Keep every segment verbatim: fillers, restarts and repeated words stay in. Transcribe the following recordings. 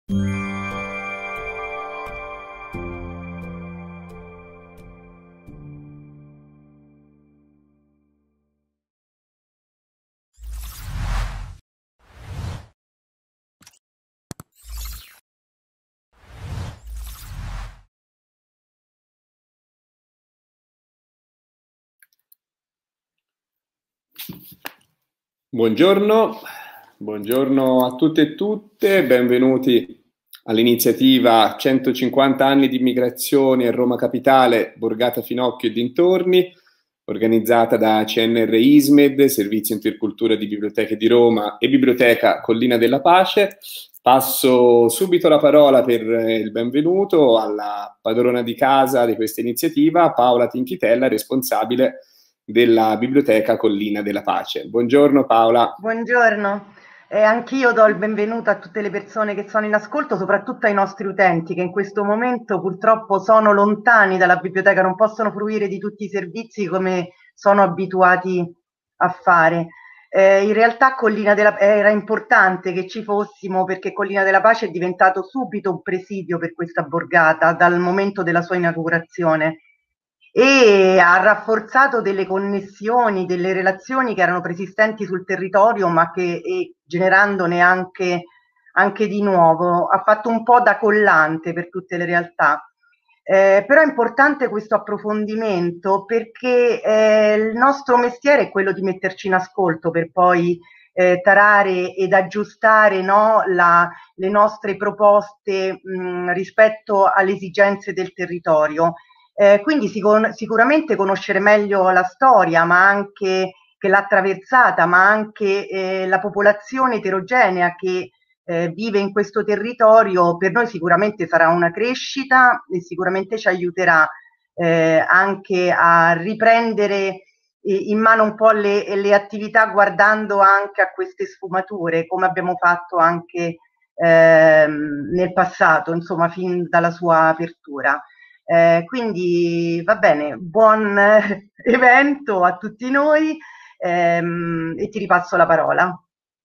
Buongiorno, buongiorno a tutte e tutte, benvenuti all'iniziativa centocinquanta anni di immigrazione a Roma Capitale, Borgata Finocchio e dintorni, organizzata da C N R ISMED, Servizio Intercultura di Biblioteche di Roma e Biblioteca Collina della Pace. Passo subito la parola per il benvenuto alla padrona di casa di questa iniziativa, Paola Tinchitella, responsabile della Biblioteca Collina della Pace. Buongiorno Paola. Buongiorno, e anch'io do il benvenuto a tutte le persone che sono in ascolto, soprattutto ai nostri utenti che in questo momento purtroppo sono lontani dalla biblioteca, non possono fruire di tutti i servizi come sono abituati a fare. Eh, in realtà Collina della, era importante che ci fossimo, perché Collina della Pace è diventato subito un presidio per questa borgata dal momento della sua inaugurazione, e ha rafforzato delle connessioni, delle relazioni che erano preesistenti sul territorio, ma che e generandone anche, anche di nuovo, ha fatto un po' da collante per tutte le realtà. Eh, però è importante questo approfondimento, perché eh, il nostro mestiere è quello di metterci in ascolto per poi eh, tarare ed aggiustare, no, la, le nostre proposte mh, rispetto alle esigenze del territorio. Eh, quindi sicur sicuramente conoscere meglio la storia, ma anche che l'ha attraversata, ma anche eh, la popolazione eterogenea che eh, vive in questo territorio, per noi sicuramente sarà una crescita e sicuramente ci aiuterà eh, anche a riprendere in mano un po' le, le attività, guardando anche a queste sfumature, come abbiamo fatto anche ehm, nel passato, insomma, fin dalla sua apertura. Eh, quindi va bene, buon eh, evento a tutti noi ehm, e ti ripasso la parola.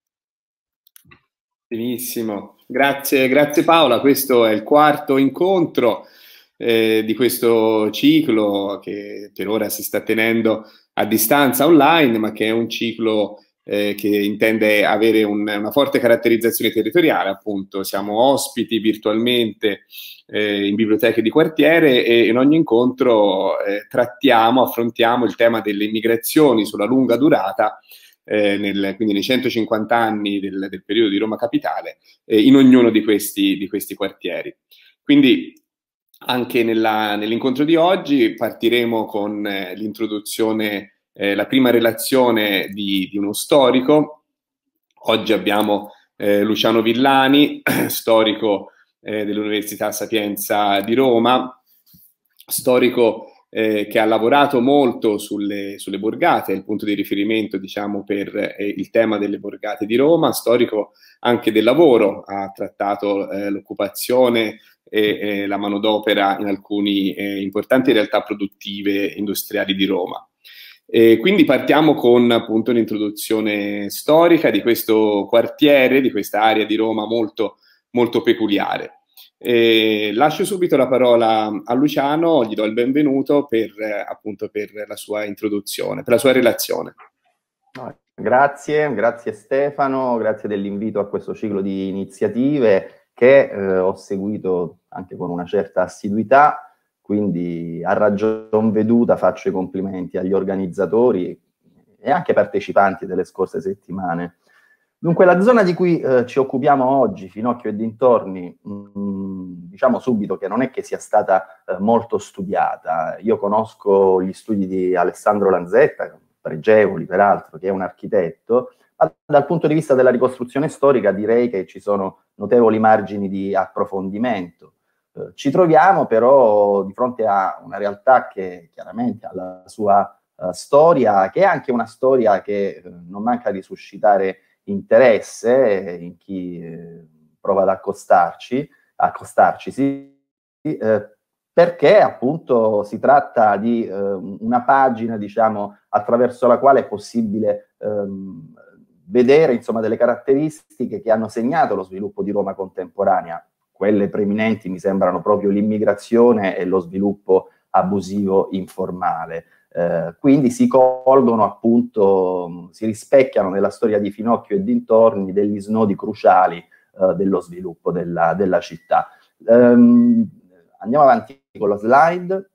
Benissimo, grazie, grazie Paola, questo è il quarto incontro eh, di questo ciclo che per ora si sta tenendo a distanza online, ma che è un ciclo eh, che intende avere un, una forte caratterizzazione territoriale, appunto. Siamo ospiti virtualmente eh, in biblioteche di quartiere e in ogni incontro eh, trattiamo, affrontiamo il tema delle immigrazioni sulla lunga durata, eh, nel, quindi nei centocinquanta anni del, del periodo di Roma Capitale, eh, in ognuno di questi, di questi quartieri. Quindi anche nell'incontro di oggi partiremo con eh, l'introduzione, eh, la prima relazione di, di uno storico. Oggi abbiamo eh, Luciano Villani, storico eh, dell'Università Sapienza di Roma, storico eh, che ha lavorato molto sulle, sulle borgate, è il punto di riferimento, diciamo, per eh, il tema delle borgate di Roma, storico anche del lavoro, ha trattato eh, l'occupazione e eh, la manodopera in alcune eh, importanti realtà produttive industriali di Roma. E quindi partiamo con appunto un'introduzione storica di questo quartiere, di questa area di Roma molto, molto peculiare. E lascio subito la parola a Luciano, gli do il benvenuto per, appunto, per la sua introduzione, per la sua relazione. Grazie, grazie Stefano, grazie dell'invito a questo ciclo di iniziative che eh, ho seguito anche con una certa assiduità, quindi a ragion veduta faccio i complimenti agli organizzatori e anche ai partecipanti delle scorse settimane. Dunque, la zona di cui eh, ci occupiamo oggi, Finocchio e dintorni, mh, diciamo subito che non è che sia stata eh, molto studiata. Io conosco gli studi di Alessandro Lanzetta, pregevoli peraltro, che è un architetto, ma dal punto di vista della ricostruzione storica direi che ci sono notevoli margini di approfondimento. Eh, ci troviamo però di fronte a una realtà che chiaramente ha la sua eh, storia, che è anche una storia che eh, non manca di suscitare interesse in chi eh, prova ad accostarci, accostarci sì, eh, perché appunto si tratta di eh, una pagina, diciamo, attraverso la quale è possibile ehm, vedere, insomma, delle caratteristiche che hanno segnato lo sviluppo di Roma contemporanea, quelle preminenti mi sembrano proprio l'immigrazione e lo sviluppo abusivo informale. Eh, quindi si colgono appunto, si rispecchiano nella storia di Finocchio e dintorni degli snodi cruciali eh, dello sviluppo della, della città. Um, andiamo avanti con la slide.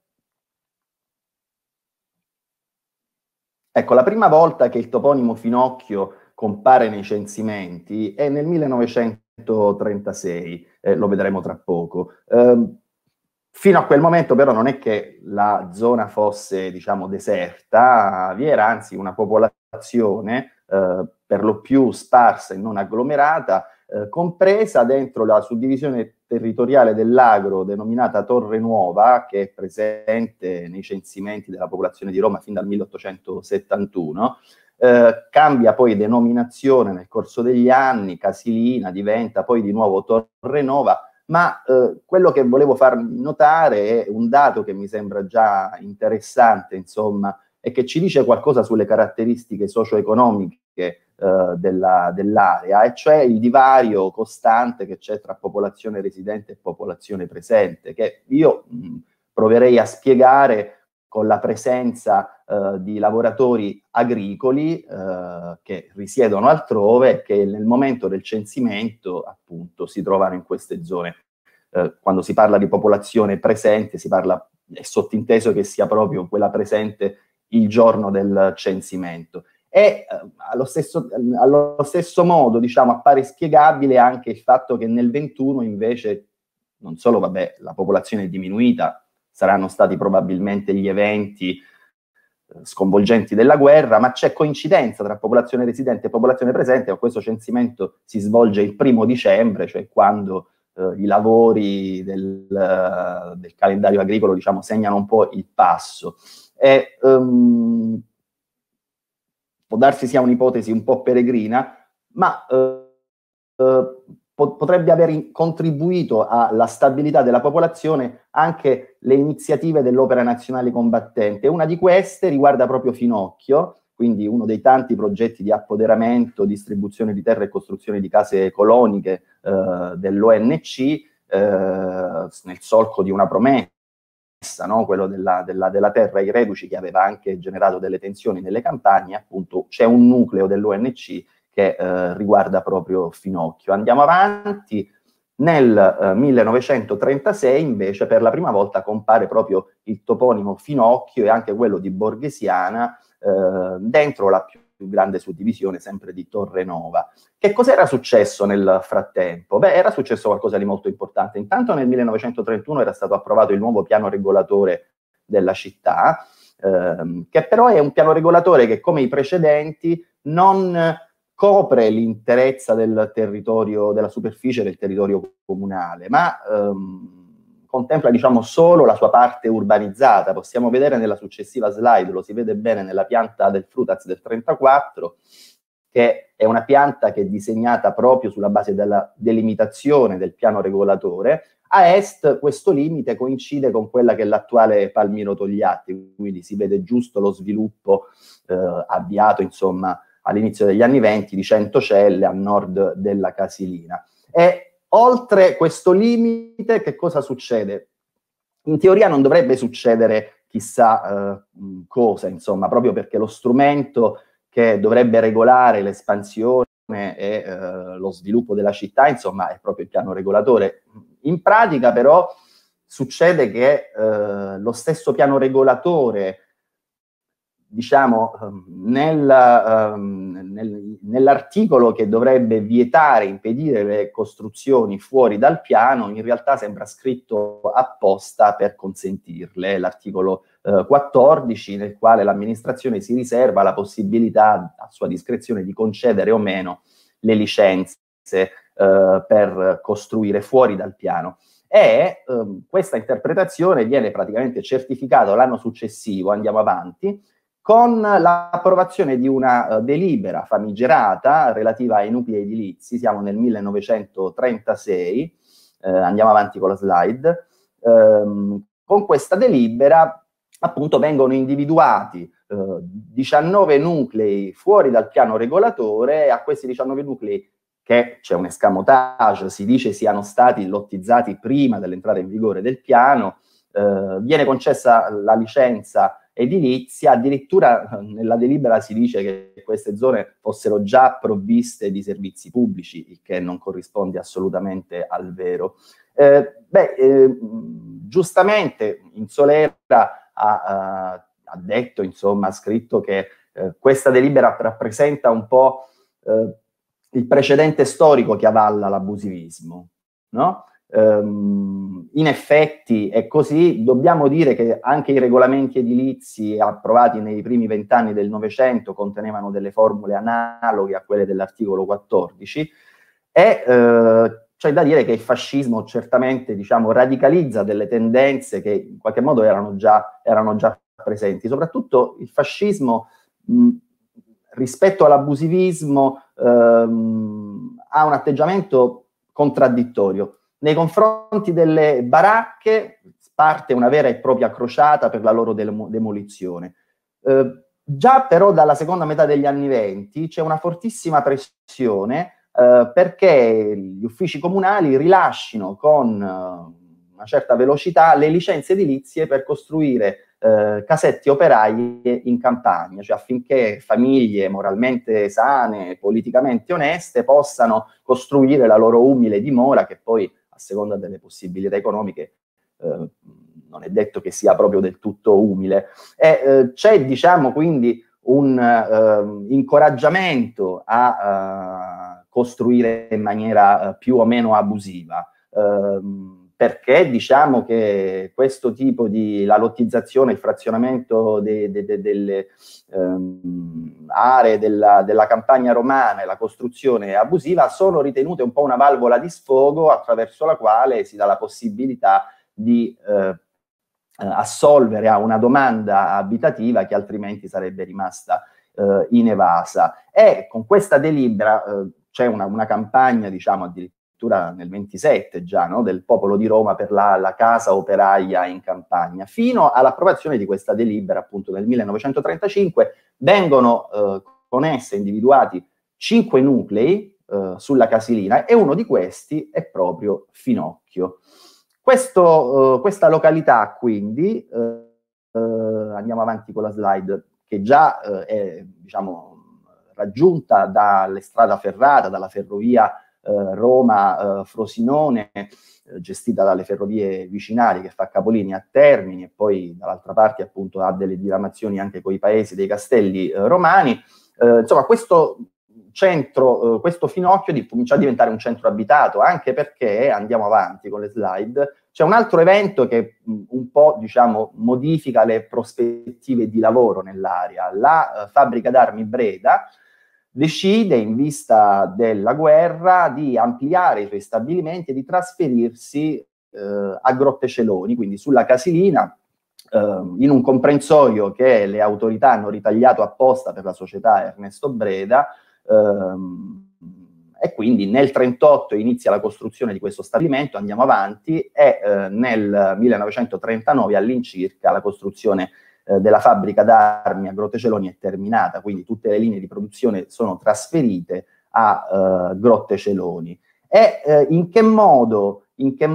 Ecco, la prima volta che il toponimo Finocchio compare nei censimenti è nel millenovecentotrentasei, eh, lo vedremo tra poco. Um, Fino a quel momento però non è che la zona fosse, diciamo, deserta, vi era anzi una popolazione eh, per lo più sparsa e non agglomerata, eh, compresa dentro la suddivisione territoriale dell'Agro denominata Torre Nuova, che è presente nei censimenti della popolazione di Roma fin dal milleottocentosettantuno, eh, cambia poi denominazione nel corso degli anni, Casilina diventa poi di nuovo Torre Nuova. Ma eh, quello che volevo far notare è un dato che mi sembra già interessante, insomma, e che ci dice qualcosa sulle caratteristiche socio-economiche eh, della, dell'area, e cioè il divario costante che c'è tra popolazione residente e popolazione presente, che io mh, proverei a spiegare con la presenza eh, di lavoratori agricoli eh, che risiedono altrove e che nel momento del censimento appunto si trovano in queste zone. Eh, quando si parla di popolazione presente si parla, è sottinteso che sia proprio quella presente il giorno del censimento. E eh, allo, stesso, allo stesso modo, diciamo, appare spiegabile anche il fatto che nel ventuno invece non solo, vabbè, la popolazione è diminuita, saranno stati probabilmente gli eventi eh, sconvolgenti della guerra, ma c'è coincidenza tra popolazione residente e popolazione presente. Questo censimento si svolge il primo dicembre, cioè quando eh, i lavori del, uh, del calendario agricolo, diciamo, segnano un po' il passo. E, um, può darsi sia un'ipotesi un po' peregrina, ma uh, uh, potrebbe aver contribuito alla stabilità della popolazione anche le iniziative dell'Opera Nazionale Combattente. Una di queste riguarda proprio Finocchio, quindi uno dei tanti progetti di appoderamento, distribuzione di terre e costruzione di case coloniche eh, dell'O N C, eh, nel solco di una promessa, no? Quello della, della, della terra ai reduci, che aveva anche generato delle tensioni nelle campagne. Appunto c'è un nucleo dell'O N C che eh, riguarda proprio Finocchio. Andiamo avanti. Nel eh, millenovecentotrentasei invece per la prima volta compare proprio il toponimo Finocchio e anche quello di Borghesiana eh, dentro la più, più grande suddivisione sempre di Torre Nuova. Che cos'era successo nel frattempo? Beh, era successo qualcosa di molto importante. Intanto nel millenovecentotrentuno era stato approvato il nuovo piano regolatore della città, ehm, che però è un piano regolatore che, come i precedenti, non copre l'interezza del territorio, della superficie del territorio comunale, ma ehm, contempla, diciamo, solo la sua parte urbanizzata. Possiamo vedere nella successiva slide, lo si vede bene nella pianta del Frutaz del trentaquattro, che è una pianta che è disegnata proprio sulla base della delimitazione del piano regolatore. A est questo limite coincide con quella che è l'attuale Palmiro Togliatti, quindi si vede giusto lo sviluppo eh, avviato, insomma, all'inizio degli anni venti di Centocelle a nord della Casilina. E oltre questo limite che cosa succede? In teoria non dovrebbe succedere chissà eh, cosa, insomma, proprio perché lo strumento che dovrebbe regolare l'espansione e eh, lo sviluppo della città, insomma, è proprio il piano regolatore. In pratica però succede che eh, lo stesso piano regolatore, diciamo, nel, um, nel, nell'articolo che dovrebbe vietare, impedire le costruzioni fuori dal piano, in realtà sembra scritto apposta per consentirle. L'articolo uh, quattordici, nel quale l'amministrazione si riserva la possibilità a sua discrezione di concedere o meno le licenze uh, per costruire fuori dal piano. E um, questa interpretazione viene praticamente certificata l'anno successivo, andiamo avanti, con l'approvazione di una uh, delibera famigerata relativa ai nuclei edilizi. Siamo nel millenovecentotrentasei, eh, andiamo avanti con la slide. Um, con questa delibera appunto vengono individuati uh, diciannove nuclei fuori dal piano regolatore, e a questi diciannove nuclei che c'è un escamotage, si dice siano stati lottizzati prima dell'entrata in vigore del piano, eh, viene concessa la licenza edilizia, addirittura nella delibera si dice che queste zone fossero già provviste di servizi pubblici, il che non corrisponde assolutamente al vero. Eh, beh, eh, giustamente Insolera ha, ha, ha detto, insomma, ha scritto che eh, questa delibera rappresenta un po' eh, il precedente storico che avalla l'abusivismo, no? Um, in effetti è così. Dobbiamo dire che anche i regolamenti edilizi approvati nei primi vent'anni del Novecento contenevano delle formule analoghe a quelle dell'articolo quattordici e eh, c'è da dire che il fascismo certamente, diciamo, radicalizza delle tendenze che in qualche modo erano già, erano già presenti. Soprattutto il fascismo mh, rispetto all'abusivismo ehm, ha un atteggiamento contraddittorio. Nei confronti delle baracche parte una vera e propria crociata per la loro demolizione. Eh, già però dalla seconda metà degli anni venti c'è una fortissima pressione eh, perché gli uffici comunali rilascino con eh, una certa velocità le licenze edilizie per costruire eh, casetti operaie in campagna, cioè affinché famiglie moralmente sane, politicamente oneste possano costruire la loro umile dimora, che poi a seconda delle possibilità economiche eh, non è detto che sia proprio del tutto umile. E eh, c'è, diciamo, quindi un eh, incoraggiamento a eh, costruire in maniera eh, più o meno abusiva, eh, perché diciamo che questo tipo di, la lottizzazione, il frazionamento de, de, de, delle ehm, aree della, della campagna romana e la costruzione abusiva sono ritenute un po' una valvola di sfogo attraverso la quale si dà la possibilità di eh, assolvere a una domanda abitativa che altrimenti sarebbe rimasta eh, inevasa. E con questa delibera eh, c'è una, una campagna, diciamo, addirittura nel ventisette già, no, del Popolo di Roma per la, la casa operaia in campagna. Fino all'approvazione di questa delibera, appunto, nel millenovecentotrentacinque, vengono eh, con essa individuati cinque nuclei eh, sulla Casilina e uno di questi è proprio Finocchio. Questo, uh, questa località, quindi, uh, uh, andiamo avanti con la slide, che già uh, è, diciamo, raggiunta dalle strade ferrate, dalla ferrovia uh, Roma-Frosinone, uh, gestita dalle ferrovie vicinali, che fa capolinea a Termini, e poi dall'altra parte appunto ha delle diramazioni anche con i paesi dei castelli uh, romani. Uh, insomma, questo centro, eh, questo Finocchio di, comincia a diventare un centro abitato, anche perché, andiamo avanti con le slide, c'è un altro evento che mh, un po', diciamo, modifica le prospettive di lavoro nell'area. La eh, fabbrica d'armi Breda decide, in vista della guerra, di ampliare i suoi stabilimenti e di trasferirsi eh, a Grotteceloni, quindi sulla Casilina, eh, in un comprensorio che le autorità hanno ritagliato apposta per la società Ernesto Breda. Um, e quindi nel trentotto inizia la costruzione di questo stabilimento, andiamo avanti, e eh, nel millenovecentotrentanove all'incirca la costruzione eh, della fabbrica d'armi a Grotteceloni è terminata, quindi tutte le linee di produzione sono trasferite a eh, Grotteceloni. E eh, in che modo, in che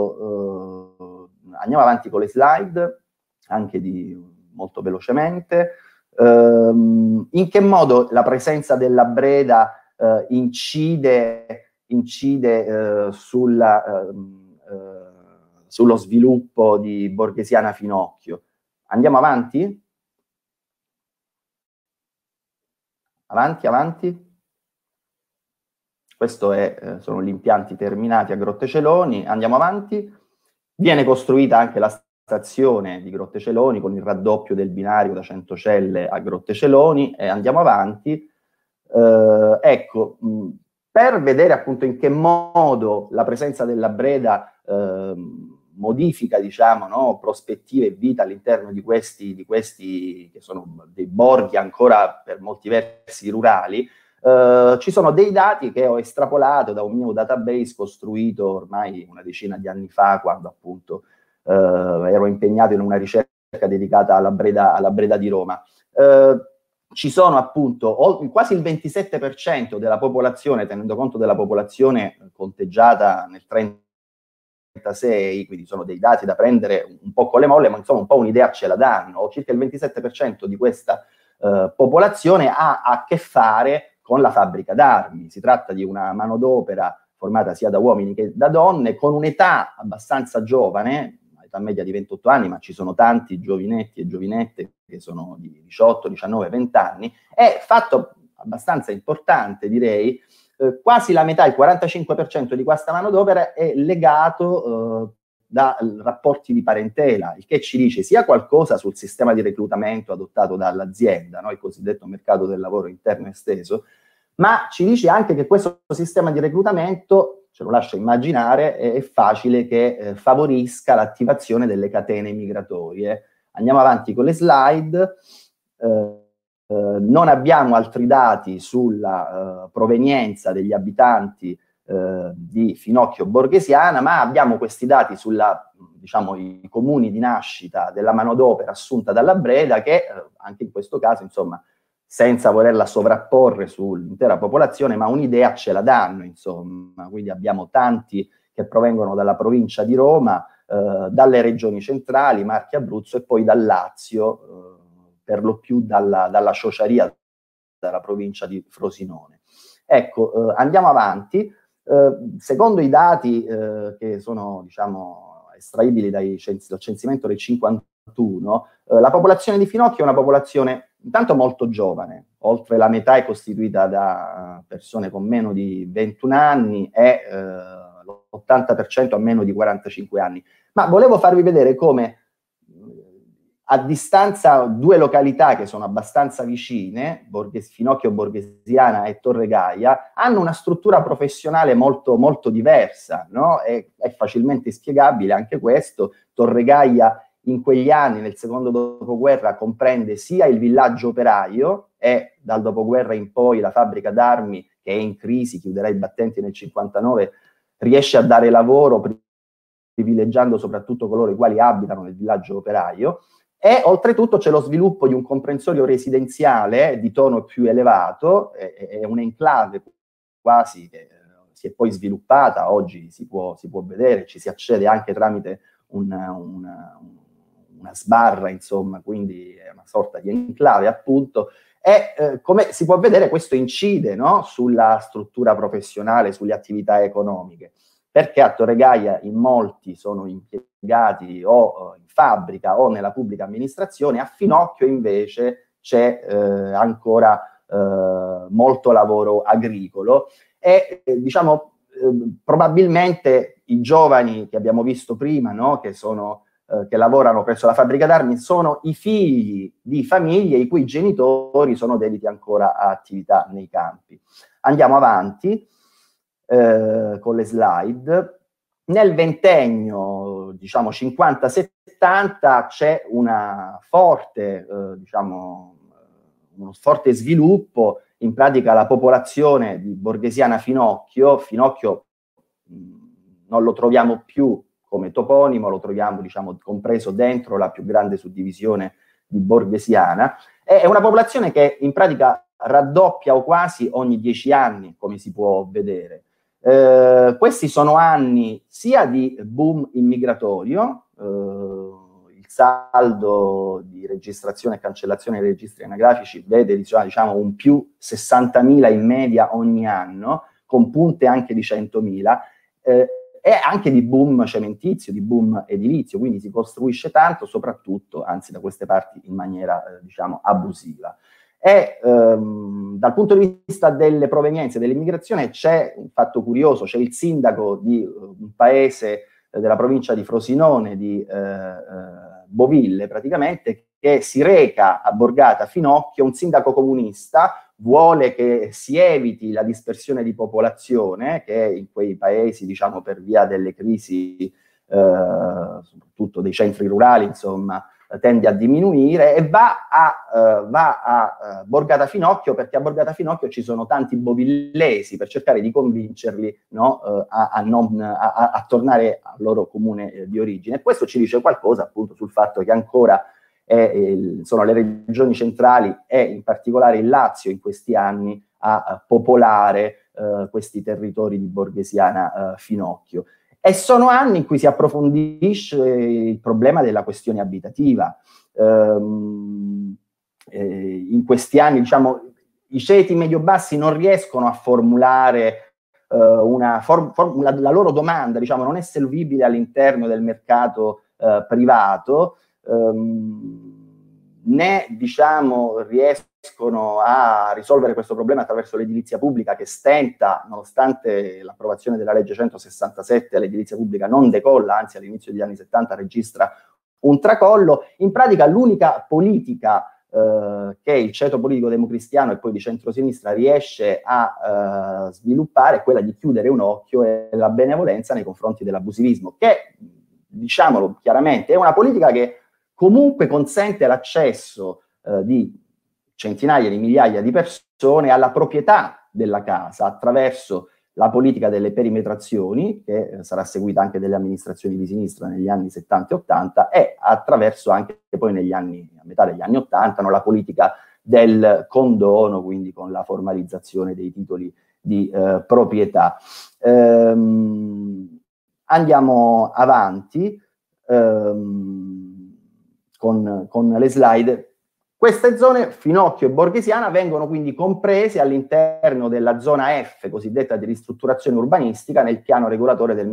modo eh, andiamo avanti con le slide, anche di molto velocemente. Uh, in che modo la presenza della Breda uh, incide, incide uh, sulla, uh, uh, sullo sviluppo di Borghesiana Finocchio? Andiamo avanti? Avanti, avanti. Questi eh, sono gli impianti terminati a Grotteceloni. Andiamo avanti. Viene costruita anche la stazione di Grotteceloni con il raddoppio del binario da Centocelle a Grotteceloni, e andiamo avanti. Eh, ecco, mh, per vedere appunto in che modo la presenza della Breda eh, modifica, diciamo, no, prospettive e vita all'interno di questi, di questi che sono dei borghi ancora per molti versi rurali, eh, ci sono dei dati che ho estrapolato da un mio database costruito ormai una decina di anni fa, quando appunto Uh, ero impegnato in una ricerca dedicata alla Breda, alla Breda di Roma. Uh, ci sono appunto quasi il ventisette per cento della popolazione, tenendo conto della popolazione conteggiata nel trentasei, quindi sono dei dati da prendere un po' con le molle, ma insomma un po' un'idea ce la danno. Circa il ventisette per cento di questa eh, popolazione ha a che fare con la fabbrica d'armi. Si tratta di una manodopera formata sia da uomini che da donne, con un'età abbastanza giovane, età media di ventotto anni, ma ci sono tanti giovinetti e giovinette che sono di diciotto, diciannove, venti anni. È fatto abbastanza importante, direi, eh, quasi la metà, il quarantacinque per cento di questa manodopera è legato eh, da rapporti di parentela, il che ci dice sia qualcosa sul sistema di reclutamento adottato dall'azienda, no? Il cosiddetto mercato del lavoro interno esteso, ma ci dice anche che questo sistema di reclutamento, ce lo lascia immaginare, è facile che eh, favorisca l'attivazione delle catene migratorie. Andiamo avanti con le slide. Eh, eh, non abbiamo altri dati sulla eh, provenienza degli abitanti eh, di Finocchio Borghesiana, ma abbiamo questi dati sulla, diciamo, i comuni di nascita della manodopera assunta dalla Breda, che eh, anche in questo caso, insomma, senza volerla sovrapporre sull'intera popolazione, ma un'idea ce la danno, insomma. Quindi abbiamo tanti che provengono dalla provincia di Roma, eh, dalle regioni centrali, Marche, Abruzzo, e poi dal Lazio, eh, per lo più dalla, dalla Ciociaria, dalla provincia di Frosinone. Ecco, eh, andiamo avanti. Eh, secondo i dati eh, che sono, diciamo, estraibili dai censi, dal censimento del cinquantuno, eh, la popolazione di Finocchio è una popolazione intanto molto giovane, oltre la metà è costituita da persone con meno di ventuno anni e eh, l'ottanta per cento ha meno di quarantacinque anni. Ma volevo farvi vedere come a distanza due località che sono abbastanza vicine, Borghes, Finocchio Borghesiana e Torre Gaia, hanno una struttura professionale molto, molto diversa, no? È, è facilmente spiegabile anche questo. Torre Gaia in quegli anni, nel secondo dopoguerra, comprende sia il villaggio operaio e dal dopoguerra in poi la fabbrica d'armi, che è in crisi, chiuderà i battenti nel cinquantanove, riesce a dare lavoro privilegiando soprattutto coloro i quali abitano nel villaggio operaio, e oltretutto c'è lo sviluppo di un comprensorio residenziale di tono più elevato, è, è un'enclave quasi che si è poi sviluppata, oggi si può, si può vedere, ci si accede anche tramite una, una, una sbarra, insomma, quindi è una sorta di enclave appunto, e eh, come si può vedere questo incide, no, sulla struttura professionale, sulle attività economiche, perché a Torre Gaia in molti sono impiegati o in fabbrica o nella pubblica amministrazione, a Finocchio invece c'è eh, ancora eh, molto lavoro agricolo e eh, diciamo eh, probabilmente i giovani che abbiamo visto prima, no, che, sono, eh, che lavorano presso la fabbrica d'armi, sono i figli di famiglie i cui genitori sono dediti ancora a attività nei campi. Andiamo avanti. Eh, con le slide. Nel ventennio, diciamo cinquanta settanta, c'è una forte, eh, diciamo, uno forte sviluppo. In pratica la popolazione di Borghesiana Finocchio, Finocchio mh, non lo troviamo più come toponimo, lo troviamo, diciamo, compreso dentro la più grande suddivisione di Borghesiana. È una popolazione che in pratica raddoppia o quasi ogni dieci anni, come si può vedere. Eh, questi sono anni sia di boom immigratorio, eh, il saldo di registrazione e cancellazione dei registri anagrafici vede, diciamo, un più sessantamila in media ogni anno, con punte anche di centomila, eh, e anche di boom cementizio, di boom edilizio, quindi si costruisce tanto, soprattutto, anzi da queste parti, in maniera, eh, diciamo, abusiva. E ehm, dal punto di vista delle provenienze dell'immigrazione c'è un fatto curioso, c'è il sindaco di uh, un paese eh, della provincia di Frosinone, di eh, eh, Boville praticamente, che si reca a Borgata Finocchio, un sindaco comunista, vuole che si eviti la dispersione di popolazione che in quei paesi, diciamo, per via delle crisi, eh, soprattutto dei centri rurali, insomma, tende a diminuire, e va a, uh, va a uh, Borgata Finocchio, perché a Borgata Finocchio ci sono tanti bovillesi, per cercare di convincerli, no, uh, a, a, non, a, a tornare al loro comune eh, di origine. E questo ci dice qualcosa appunto sul fatto che ancora e, e sono le regioni centrali e in particolare il Lazio in questi anni a, a popolare eh, questi territori di Borghesiana eh, Finocchio. E sono anni in cui si approfondisce il problema della questione abitativa. Ehm, eh, in questi anni, diciamo, i ceti medio-bassi non riescono a formulare eh, una form, form, la, la loro domanda, diciamo, non è solvibile all'interno del mercato eh, privato, ehm, né, diciamo, riescono a risolvere questo problema attraverso l'edilizia pubblica, che stenta, nonostante l'approvazione della legge centosessantasette, l'edilizia pubblica non decolla, anzi all'inizio degli anni settanta registra un tracollo. In pratica l'unica politica eh, che il ceto politico democristiano e poi di centrosinistra riesce a eh, sviluppare è quella di chiudere un occhio e la benevolenza nei confronti dell'abusivismo, che, diciamolo chiaramente, è una politica che comunque consente l'accesso eh, di centinaia di migliaia di persone alla proprietà della casa attraverso la politica delle perimetrazioni, che eh, sarà seguita anche dalle amministrazioni di sinistra negli anni settanta e ottanta, e attraverso anche poi negli anni, a metà degli anni ottanta, no, la politica del condono, quindi con la formalizzazione dei titoli di eh, proprietà. Ehm, andiamo avanti. Ehm, Con, con le slide. Queste zone, Finocchio e Borghesiana, vengono quindi comprese all'interno della zona F, cosiddetta di ristrutturazione urbanistica, nel piano regolatore del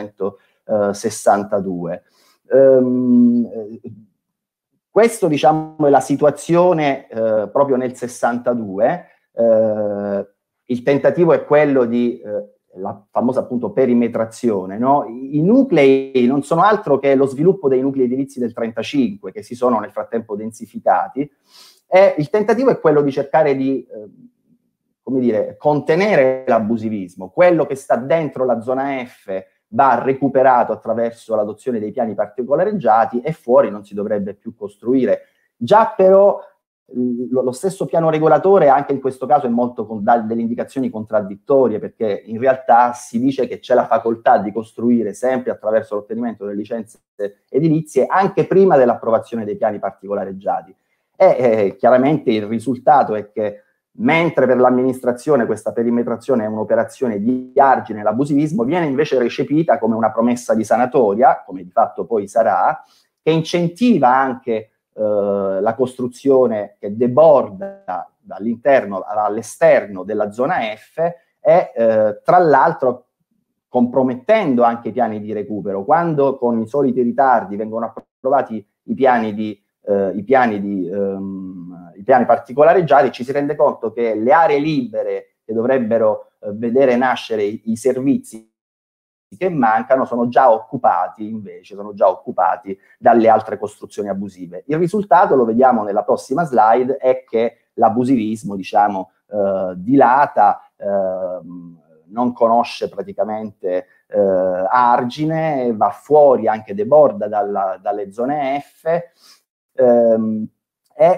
millenovecentosessantadue. Ehm, questo, diciamo, è la situazione eh, proprio nel sessantadue. Eh, il tentativo è quello di eh, la famosa appunto perimetrazione, no? I, I nuclei non sono altro che lo sviluppo dei nuclei edilizi del trentacinque, che si sono nel frattempo densificati, e il tentativo è quello di cercare di, eh, come dire, contenere l'abusivismo. Quello che sta dentro la zona F va recuperato attraverso l'adozione dei piani particolareggiati e fuori non si dovrebbe più costruire. Già però lo stesso piano regolatore anche in questo caso è molto con, dà delle indicazioni contraddittorie, perché in realtà si dice che c'è la facoltà di costruire sempre attraverso l'ottenimento delle licenze edilizie anche prima dell'approvazione dei piani particolareggiati. E eh, chiaramente il risultato è che mentre per l'amministrazione questa perimetrazione è un'operazione di argine all'abusivismo, viene invece recepita come una promessa di sanatoria, come di fatto poi sarà, che incentiva anche Uh, la costruzione che deborda dall'interno all'esterno della zona F e uh, tra l'altro compromettendo anche i piani di recupero. Quando con i soliti ritardi vengono approvati i piani di uh, i piani di um, i piani particolareggiati, ci si rende conto che le aree libere che dovrebbero uh, vedere nascere i, i servizi che mancano sono già occupati, invece, sono già occupati dalle altre costruzioni abusive. Il risultato, lo vediamo nella prossima slide, è che l'abusivismo, diciamo, eh, dilata, eh, non conosce praticamente eh, argine, va fuori, anche deborda dalla, dalle zone F, ehm, e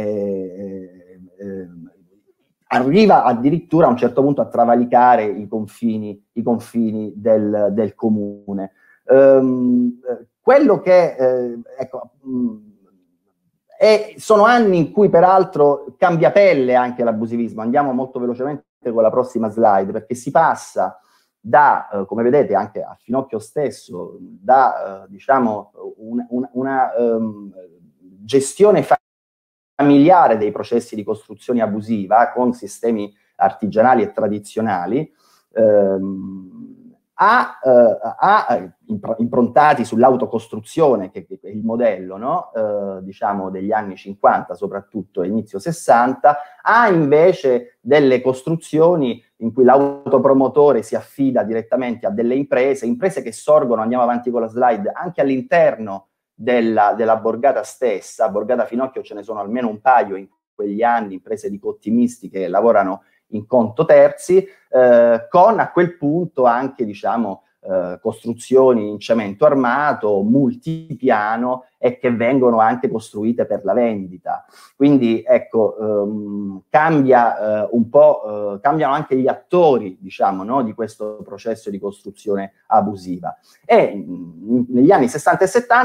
eh, eh, arriva addirittura a un certo punto a travalicare i confini, i confini del, del comune. Um, quello che, eh, ecco, mh, è, sono anni in cui peraltro cambia pelle anche l'abusivismo. Andiamo molto velocemente con la prossima slide, perché si passa da, eh, come vedete anche a Finocchio stesso, da, eh, diciamo, un, un, una um, gestione familiare dei processi di costruzione abusiva con sistemi artigianali e tradizionali, ehm, a, eh, a improntati sull'autocostruzione, che, che è il modello, no? eh, diciamo degli anni cinquanta soprattutto, inizio sessanta, a invece delle costruzioni in cui l'autopromotore si affida direttamente a delle imprese, imprese che sorgono, andiamo avanti con la slide, anche all'interno Della, della borgata stessa. A Borgata Finocchio ce ne sono almeno un paio in quegli anni, imprese di cottimisti che lavorano in conto terzi, eh, con a quel punto anche, diciamo, eh, costruzioni in cemento armato, multipiano, e che vengono anche costruite per la vendita. Quindi, ecco, ehm, cambia eh, un po', eh, cambiano anche gli attori, diciamo, no, di questo processo di costruzione abusiva. E mh, negli anni sessanta e settanta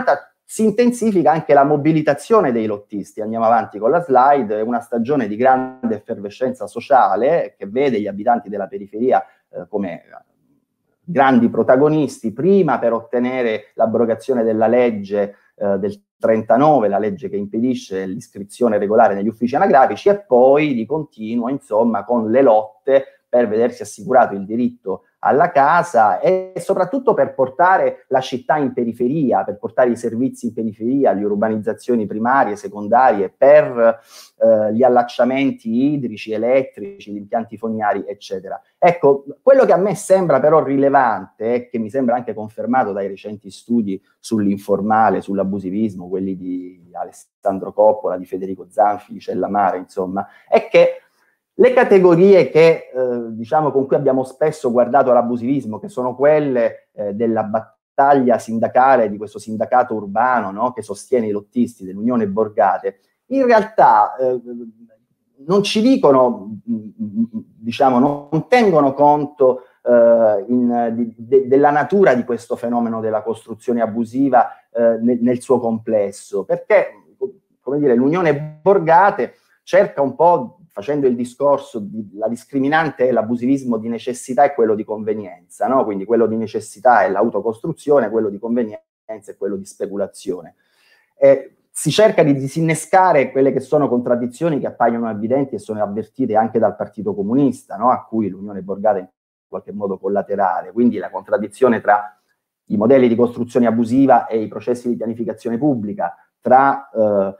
si intensifica anche la mobilitazione dei lottisti. Andiamo avanti con la slide. È una stagione di grande effervescenza sociale che vede gli abitanti della periferia eh, come grandi protagonisti, prima per ottenere l'abrogazione della legge eh, del trentanove, la legge che impedisce l'iscrizione regolare negli uffici anagrafici, e poi di continuo, insomma, con le lotte per vedersi assicurato il diritto alla casa e soprattutto per portare la città in periferia, per portare i servizi in periferia, le urbanizzazioni primarie, secondarie, per eh, gli allacciamenti idrici, elettrici, gli impianti fogniari, eccetera. Ecco, quello che a me sembra però rilevante, e che mi sembra anche confermato dai recenti studi sull'informale, sull'abusivismo, quelli di Alessandro Coppola, di Federico Zanfi, di Cellamare, insomma, è che le categorie che, eh, diciamo, con cui abbiamo spesso guardato all'abusivismo, che sono quelle eh, della battaglia sindacale, di questo sindacato urbano, no, che sostiene i lottisti dell'Unione Borgate, in realtà eh, non ci dicono, diciamo, non tengono conto eh, in, di, de, della natura di questo fenomeno della costruzione abusiva eh, nel, nel suo complesso, perché, come dire, l'Unione Borgate cerca un po', facendo il discorso, di, la discriminante è l'abusivismo di necessità e quello di convenienza, no? Quindi quello di necessità è l'autocostruzione, quello di convenienza è quello di speculazione. Eh, si cerca di disinnescare quelle che sono contraddizioni che appaiono evidenti e sono avvertite anche dal Partito Comunista, no? A cui l'Unione Borgata è in qualche modo collaterale, quindi la contraddizione tra i modelli di costruzione abusiva e i processi di pianificazione pubblica, tra eh,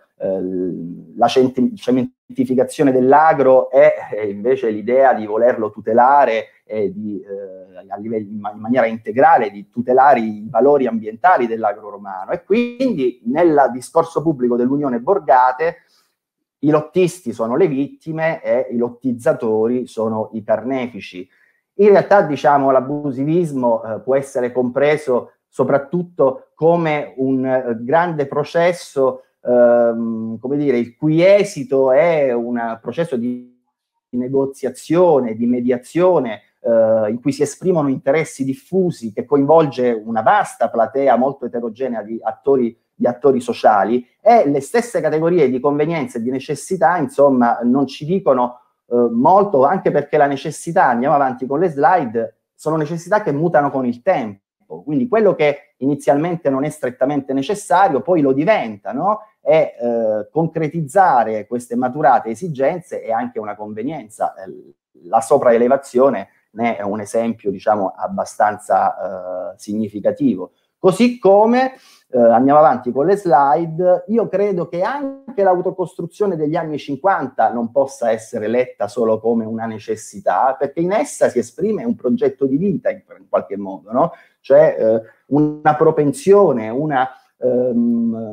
la cementificazione dell'agro e eh, invece l'idea di volerlo tutelare e di, eh, a livello, in maniera integrale di tutelare i valori ambientali dell'agro romano. E quindi nel discorso pubblico dell'Unione Borgate i lottisti sono le vittime e i lottizzatori sono i carnefici. In realtà, diciamo, l'abusivismo eh, può essere compreso soprattutto come un eh, grande processo, ehm, come dire, il cui esito è un processo di negoziazione, di mediazione, eh, in cui si esprimono interessi diffusi, che coinvolge una vasta platea molto eterogenea di attori, di attori sociali, e le stesse categorie di convenienza e di necessità, insomma, non ci dicono eh, molto, anche perché la necessità, andiamo avanti con le slide, sono necessità che mutano con il tempo. Quindi quello che inizialmente non è strettamente necessario poi lo diventa, no? E eh, concretizzare queste maturate esigenze è anche una convenienza. Eh, la sopraelevazione ne è un esempio, diciamo, abbastanza eh, significativo. Così come, eh, andiamo avanti con le slide, io credo che anche l'autocostruzione degli anni cinquanta non possa essere letta solo come una necessità, perché in essa si esprime un progetto di vita in, in qualche modo, no? Cioè eh, una propensione, una, um,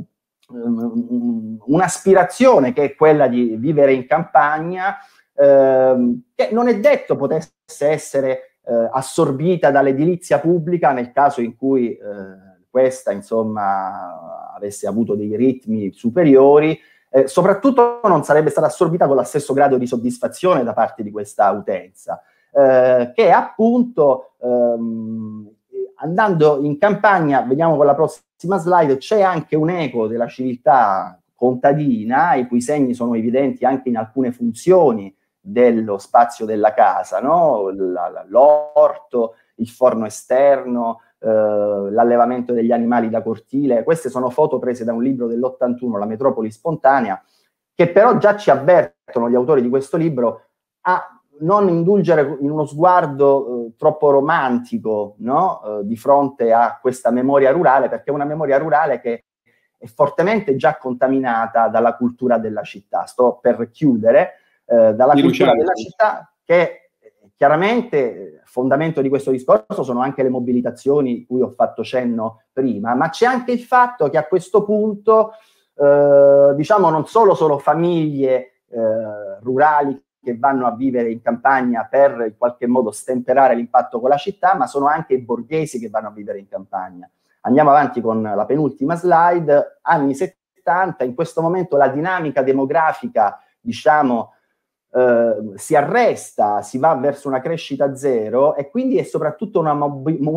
um, un'aspirazione che è quella di vivere in campagna, um, che non è detto potesse essere Eh, assorbita dall'edilizia pubblica nel caso in cui eh, questa, insomma, avesse avuto dei ritmi superiori, eh, soprattutto non sarebbe stata assorbita con lo stesso grado di soddisfazione da parte di questa utenza, eh, che appunto ehm, andando in campagna, vediamo con la prossima slide, c'è anche un eco della civiltà contadina, i cui segni sono evidenti anche in alcune funzioni dello spazio della casa, no? L'orto, il forno esterno, eh, l'allevamento degli animali da cortile. Queste sono foto prese da un libro dell'ottantuno, La metropoli spontanea, che però già ci avvertono gli autori di questo libro a non indulgere in uno sguardo eh, troppo romantico, no? eh, di fronte a questa memoria rurale, perché è una memoria rurale che è fortemente già contaminata dalla cultura della città. Sto per chiudere. Eh, dalla Di cultura Luciano. della città, che eh, chiaramente fondamento di questo discorso sono anche le mobilitazioni cui ho fatto cenno prima, ma c'è anche il fatto che a questo punto eh, diciamo non solo sono famiglie eh, rurali che vanno a vivere in campagna per in qualche modo stemperare l'impatto con la città, ma sono anche i borghesi che vanno a vivere in campagna. Andiamo avanti con la penultima slide. Anni settanta, in questo momento la dinamica demografica, diciamo, Uh, si arresta, si va verso una crescita zero, e quindi è soprattutto una, mob una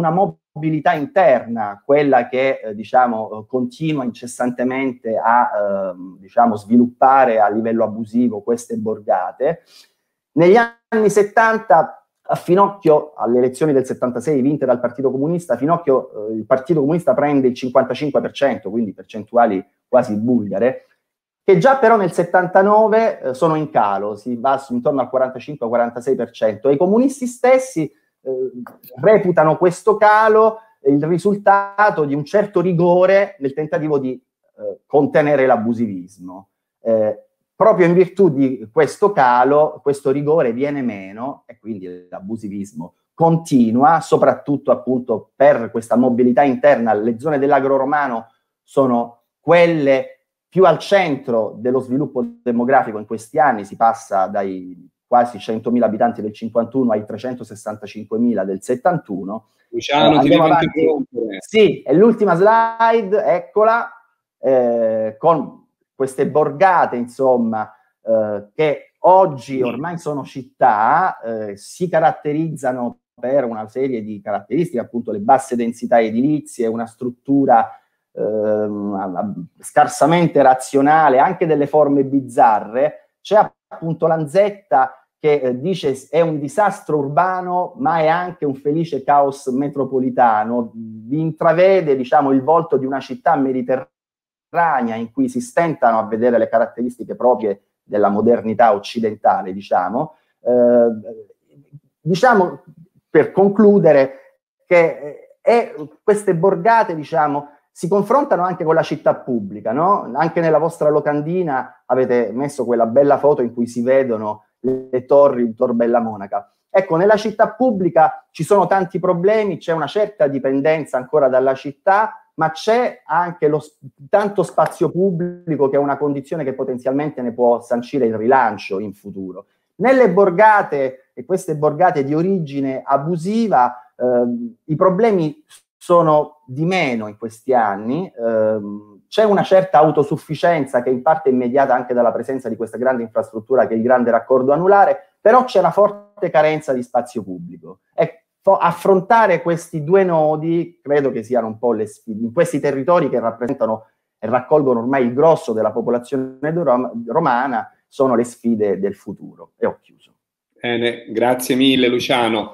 mobilità interna, quella che eh, diciamo, continua incessantemente a eh, diciamo, sviluppare a livello abusivo queste borgate. Negli anni settanta, a Finocchio, alle elezioni del settantasei vinte dal Partito Comunista, Finocchio, eh, il Partito Comunista prende il cinquantacinque per cento, quindi percentuali quasi bulgare, che già però nel settantanove eh, sono in calo, si va su, intorno al quarantacinque quarantasei per cento, e i comunisti stessi eh, reputano questo calo il risultato di un certo rigore nel tentativo di eh, contenere l'abusivismo. Eh, proprio in virtù di questo calo, questo rigore viene meno e quindi l'abusivismo continua, soprattutto appunto per questa mobilità interna. Le zone dell'agro romano sono quelle più al centro dello sviluppo demografico in questi anni, si passa dai quasi centomila abitanti del cinquantuno ai trecentosessantacinquemila del settantuno. Luciano, eh, ti devo avanti. interrompere. Sì, è l'ultima slide, eccola, eh, con queste borgate, insomma, eh, che oggi ormai sono città, eh, si caratterizzano per una serie di caratteristiche, appunto le basse densità edilizie, una struttura Ehm, scarsamente razionale, anche delle forme bizzarre. C'è appunto Lanzetta che eh, dice è un disastro urbano ma è anche un felice caos metropolitano, vi intravede diciamo il volto di una città mediterranea in cui si stentano a vedere le caratteristiche proprie della modernità occidentale, diciamo. Eh, diciamo per concludere che eh, queste borgate, diciamo, si confrontano anche con la città pubblica, no? Anche nella vostra locandina avete messo quella bella foto in cui si vedono le torri di Tor Bella Monaca. Ecco, nella città pubblica ci sono tanti problemi, c'è una certa dipendenza ancora dalla città, ma c'è anche lo, tanto spazio pubblico che è una condizione che potenzialmente ne può sancire il rilancio in futuro. Nelle borgate, e queste borgate di origine abusiva, eh, i problemi sono di meno in questi anni, ehm, c'è una certa autosufficienza che in parte è mediata anche dalla presenza di questa grande infrastruttura che è il grande raccordo anulare, però c'è una forte carenza di spazio pubblico. E affrontare questi due nodi credo che siano un po' le sfide, in questi territori che rappresentano e raccolgono ormai il grosso della popolazione romana, sono le sfide del futuro. E ho chiuso. Bene, grazie mille Luciano.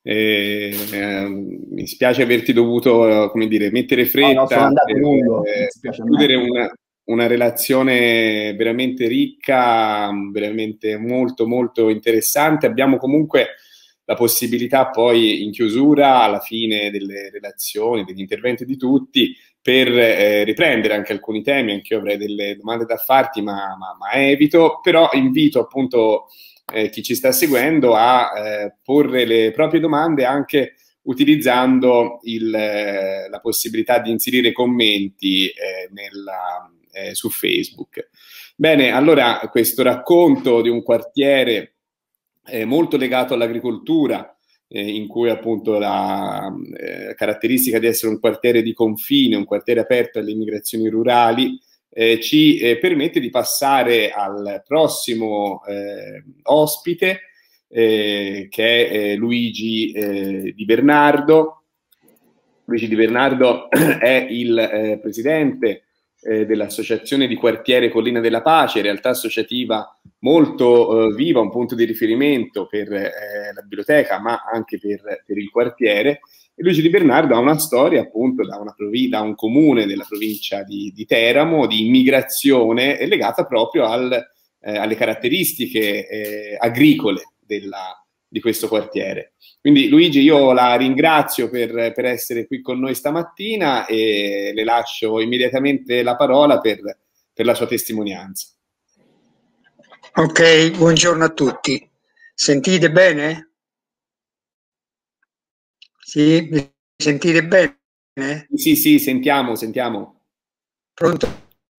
Eh, eh, mi spiace averti dovuto, come dire, mettere fretta, no, no, sono andato per, lungo, eh, per chiudere una, una relazione veramente ricca, veramente molto molto interessante. Abbiamo comunque la possibilità poi in chiusura, alla fine delle relazioni, degli interventi di tutti, per eh, riprendere anche alcuni temi. Anche io avrei delle domande da farti, ma, ma, ma evito, però invito appunto Eh, chi ci sta seguendo a eh, porre le proprie domande anche utilizzando il, eh, la possibilità di inserire commenti eh, nella, eh, su Facebook. Bene, allora questo racconto di un quartiere eh, molto legato all'agricoltura, eh, in cui appunto la eh, caratteristica di essere un quartiere di confine, un quartiere aperto alle immigrazioni rurali, Eh, ci eh, permette di passare al prossimo eh, ospite, eh, che è eh, Luigi eh, Di Bernardo. Luigi Di Bernardo è il eh, presidente eh, dell'Associazione di Quartiere Collina della Pace, realtà associativa molto eh, viva, un punto di riferimento per eh, la biblioteca, ma anche per, per il quartiere. E Luigi Di Bernardo ha una storia appunto da, una da un comune della provincia di, di Teramo, di immigrazione legata proprio al, eh, alle caratteristiche eh, agricole della, di questo quartiere. Quindi Luigi, io la ringrazio per, per essere qui con noi stamattina e le lascio immediatamente la parola per, per la sua testimonianza. Ok, buongiorno a tutti. Sentite bene? Sì, mi sentite bene? Sì, sì, sentiamo, sentiamo. Pronto?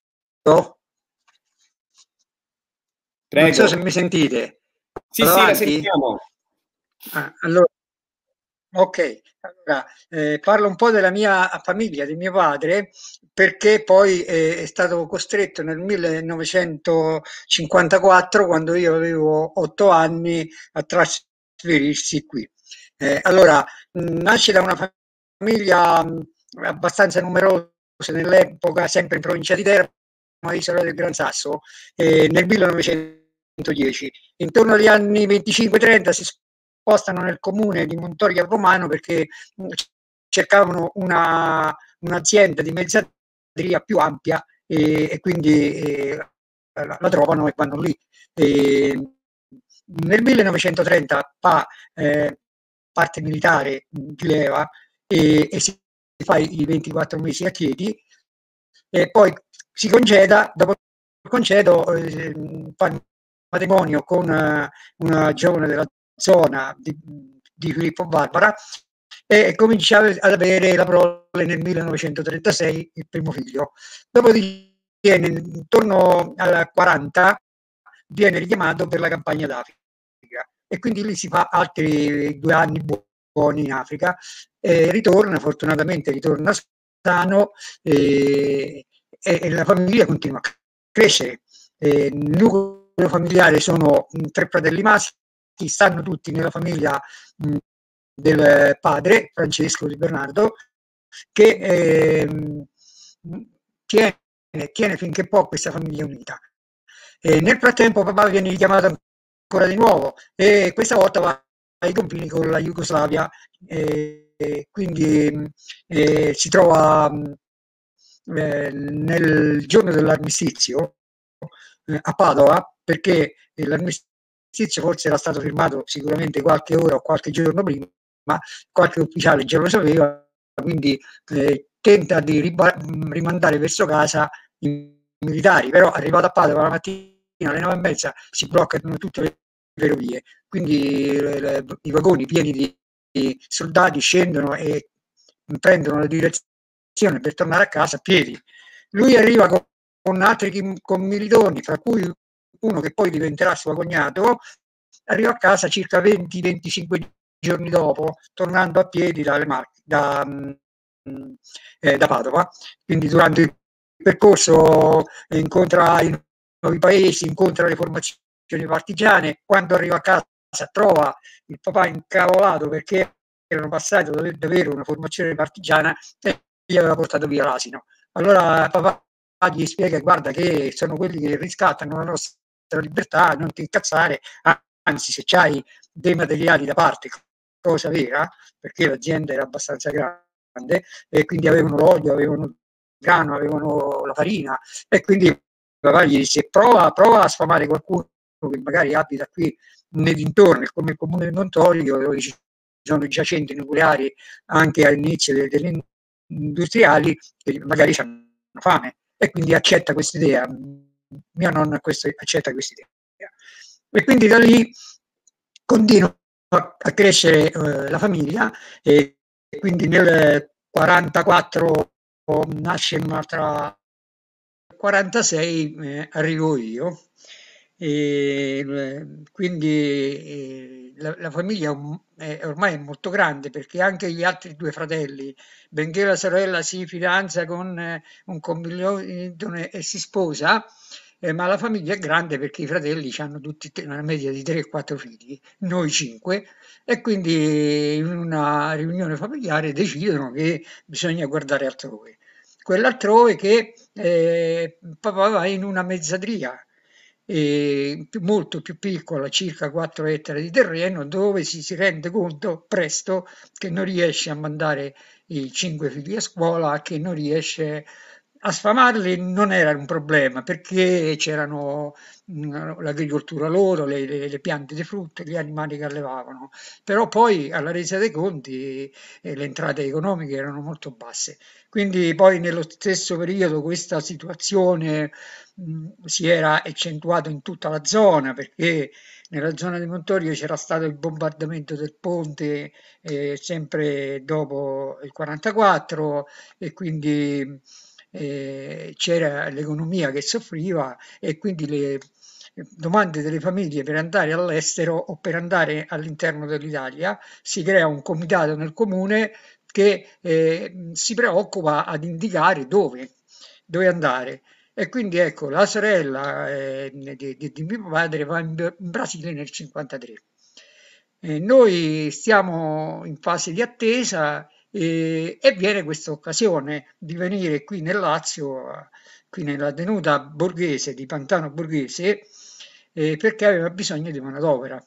Prego. Non so se mi sentite. Sì, sì, la sentiamo. Ah, allora, ok, allora, eh, parlo un po' della mia famiglia, di mio padre, perché poi eh, è stato costretto nel millenovecentocinquantaquattro, quando io avevo otto anni, a trasferirsi qui. Eh, allora, nasce da una famiglia mh, abbastanza numerosa nell'epoca, sempre in provincia di Teramo, isola del Gran Sasso, eh, nel millenovecentodieci. Intorno agli anni venticinque trenta si spostano nel comune di Montorio Romano perché mh, cercavano una, un'azienda di mezzadria più ampia e, e quindi eh, la, la trovano e vanno lì. E nel millenovecentotrenta fa eh, parte militare di leva e, e si fa i ventiquattro mesi a Chieti e poi si congeda, dopo il congedo eh, fa il matrimonio con eh, una giovane della zona di, di Filippo Barbara e comincia ad avere la prole nel millenovecentotrentasei il primo figlio. Dopodiché intorno al quaranta viene richiamato per la campagna d'Africa e quindi lì si fa altri due anni buoni in Africa e ritorna, fortunatamente ritorna sano e, e la famiglia continua a crescere. E il nucleo familiare sono tre fratelli maschi, stanno tutti nella famiglia mh, del padre Francesco Di Bernardo che eh, tiene, tiene finché può questa famiglia unita. E nel frattempo papà viene richiamato ancora di nuovo e questa volta va ai confini con la Jugoslavia e, e quindi eh, si trova eh, nel giorno dell'armistizio eh, a Padova perché l'armistizio forse era stato firmato sicuramente qualche ora o qualche giorno prima, ma qualche ufficiale già lo sapeva, quindi eh, tenta di rimandare verso casa i militari, però arrivato a Padova la mattina alle nove e mezza si bloccano tutte le ferrovie, quindi le, le, i vagoni pieni di, di soldati scendono e prendono la direzione per tornare a casa a piedi. Lui arriva con, con altri commilitoni, fra cui uno che poi diventerà suo cognato, arriva a casa circa venti venticinque giorni dopo, tornando a piedi dalle Marche, da, eh, da Padova. Quindi durante il percorso incontra i nuovi paesi, incontra le formazioni partigiane, quando arriva a casa trova il papà incavolato perché erano passati da avere una formazione partigiana e gli aveva portato via l'asino. Allora papà gli spiega, guarda che sono quelli che riscattano la nostra libertà, non ti incazzare, anzi se c'hai dei materiali da parte, cosa vera, perché l'azienda era abbastanza grande e quindi avevano l'olio, avevano il grano, avevano la farina e quindi papà gli disse prova, prova a sfamare qualcuno che magari abita qui nei dintorni, come il comune di Montorio, dove ci sono giacenti nucleari anche all'inizio delle, delle industriali, che magari hanno fame e quindi accetta questa idea. Mia nonna questo, accetta questa idea. E quindi da lì continua a crescere eh, la famiglia e quindi nel quarantaquattro nasce un'altra, quarantasei eh, arrivo io. E quindi eh, la, la famiglia è, ormai è molto grande perché anche gli altri due fratelli, benché la sorella si fidanza con eh, un commilitone e si sposa, eh, ma la famiglia è grande perché i fratelli hanno tutti una media di tre quattro figli, noi cinque, e quindi in una riunione familiare decidono che bisogna guardare altrove. Quell'altrove che eh, papà va in una mezzadria eh, molto più piccola, circa quattro ettari di terreno, dove si, si rende conto presto che non riesce a mandare i cinque figli a scuola, che non riesce a sfamarli, non era un problema perché c'erano l'agricoltura loro, le, le, le piante di frutta, gli animali che allevavano, però poi alla resa dei conti eh, le entrate economiche erano molto basse. Quindi poi nello stesso periodo questa situazione mh, si era accentuata in tutta la zona perché nella zona di Montorio c'era stato il bombardamento del ponte eh, sempre dopo il quarantaquattro e quindi eh, c'era l'economia che soffriva e quindi le domande delle famiglie per andare all'estero o per andare all'interno dell'Italia, si crea un comitato nel comune che eh, si preoccupa ad indicare dove, dove andare. E quindi ecco, la sorella eh, di, di, di mio padre va in, in Brasile nel cinquantatré. Eh, noi stiamo in fase di attesa e, e viene questa occasione di venire qui nel Lazio, qui nella tenuta borghese di Pantano Borghese, eh, perché aveva bisogno di manodopera.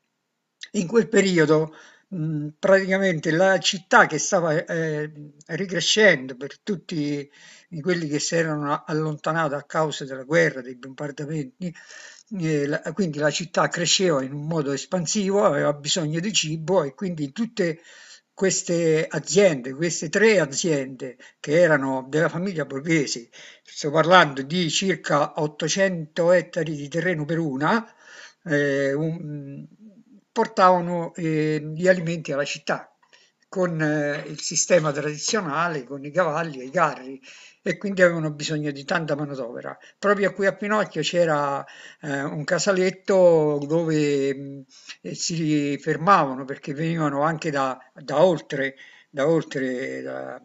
In quel periodo mh, praticamente la città che stava eh, ricrescendo per tutti quelli che si erano allontanati a causa della guerra, dei bombardamenti, eh, la- quindi la città cresceva in un modo espansivo, aveva bisogno di cibo e quindi tutte queste aziende, queste tre aziende che erano della famiglia Borghesi, sto parlando di circa ottocento ettari di terreno per una, eh, un- portavano eh, gli alimenti alla città con eh, il sistema tradizionale, con i cavalli e i carri, e quindi avevano bisogno di tanta manodopera. Proprio qui a Pinocchio c'era eh, un casaletto dove mh, eh, si fermavano perché venivano anche da, da oltre, da oltre da-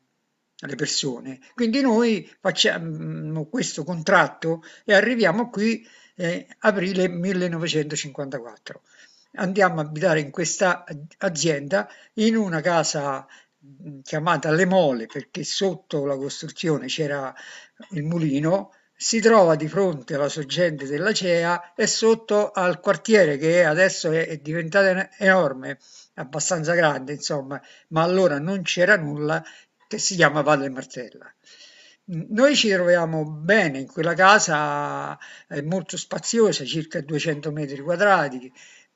le persone. Quindi noi facciamo questo contratto e arriviamo qui eh, aprile millenovecentocinquantaquattro. Andiamo a abitare in questa azienda in una casa mh, chiamata Le Mole perché sotto la costruzione c'era il mulino, si trova di fronte alla sorgente dell'Acea e sotto al quartiere che adesso è, è diventato enorme, abbastanza grande insomma, ma allora non c'era nulla, che si chiama Valle Martella. Noi ci troviamo bene in quella casa, è molto spaziosa, circa duecento metri quadrati,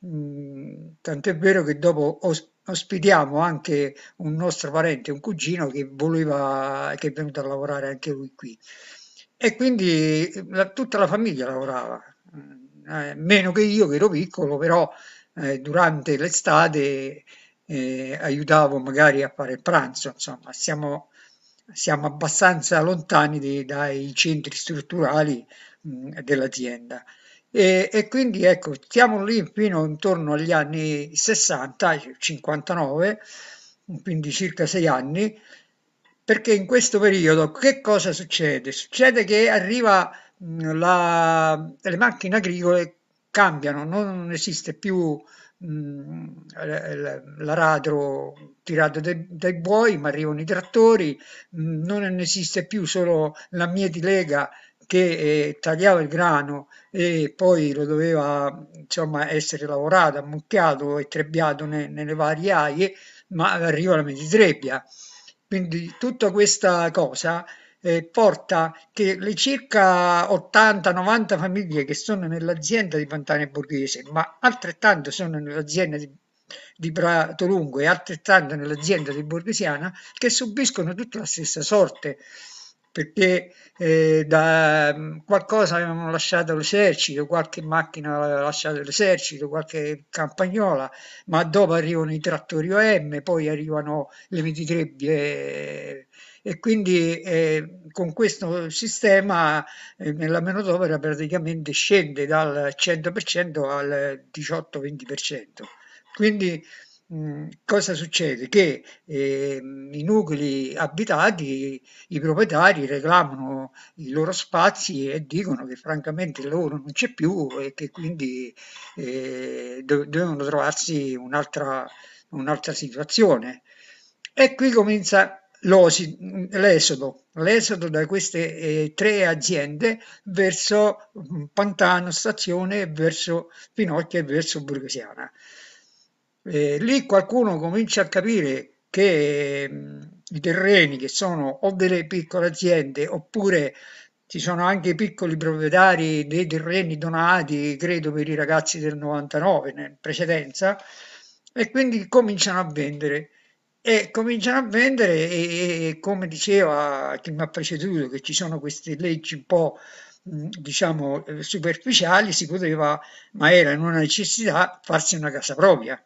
mm, tant'è vero che dopo os- ospitiamo anche un nostro parente, un cugino che voleva, che è venuto a lavorare anche lui qui. E quindi la- tutta la famiglia lavorava, eh, meno che io che ero piccolo, però eh, durante l'estate eh, aiutavo magari a fare il pranzo, insomma, siamo, siamo abbastanza lontani di- dai centri strutturali mh, dell'azienda. E, e quindi ecco, stiamo lì fino intorno agli anni sessanta, cinquantanove, quindi circa sei anni, perché in questo periodo che cosa succede? Succede che arriva mh, la- le macchine agricole cambiano, non esiste più mh, l- l'aratro tirato dai, dai buoi, ma arrivano i trattori, mh, non esiste più solo la mietilega che eh, tagliava il grano e poi lo doveva insomma essere lavorato, ammucchiato e trebbiato ne- nelle varie aie, ma arriva la mietitrebbia. Quindi tutta questa cosa eh, porta che le circa ottanta novanta famiglie che sono nell'azienda di Pantane Borghese, ma altrettanto sono nell'azienda di, di Pratolungo e altrettanto nell'azienda di Borghesiana, che subiscono tutta la stessa sorte, perché eh, da, qualcosa avevano lasciato l'esercito, qualche macchina aveva lasciato l'esercito, qualche campagnola, ma dopo arrivano i trattori O M, poi arrivano le mititrebbie e quindi eh, con questo sistema eh, nella manodopera praticamente scende dal cento per cento al diciotto venti per cento. Quindi mh, cosa succede? Che eh, i nuclei abitati, i proprietari reclamano i loro spazi e dicono che francamente il lavoro non c'è più e che quindi eh, do- devono trovarsi un'altra un'altra situazione. E qui comincia l'osi- l'esodo, l'esodo da queste eh, tre aziende verso mm, Pantano Stazione, e verso Pinocchio e verso Borghesiana. Eh, lì qualcuno comincia a capire che mh, i terreni che sono o delle piccole aziende oppure ci sono anche i piccoli proprietari dei terreni donati, credo per i ragazzi del novantanove in precedenza, e quindi cominciano a vendere. E cominciano a vendere e, e come diceva chi mi ha preceduto, che ci sono queste leggi un po' mh, diciamo eh, superficiali, si poteva, ma era in una necessità, farsi una casa propria.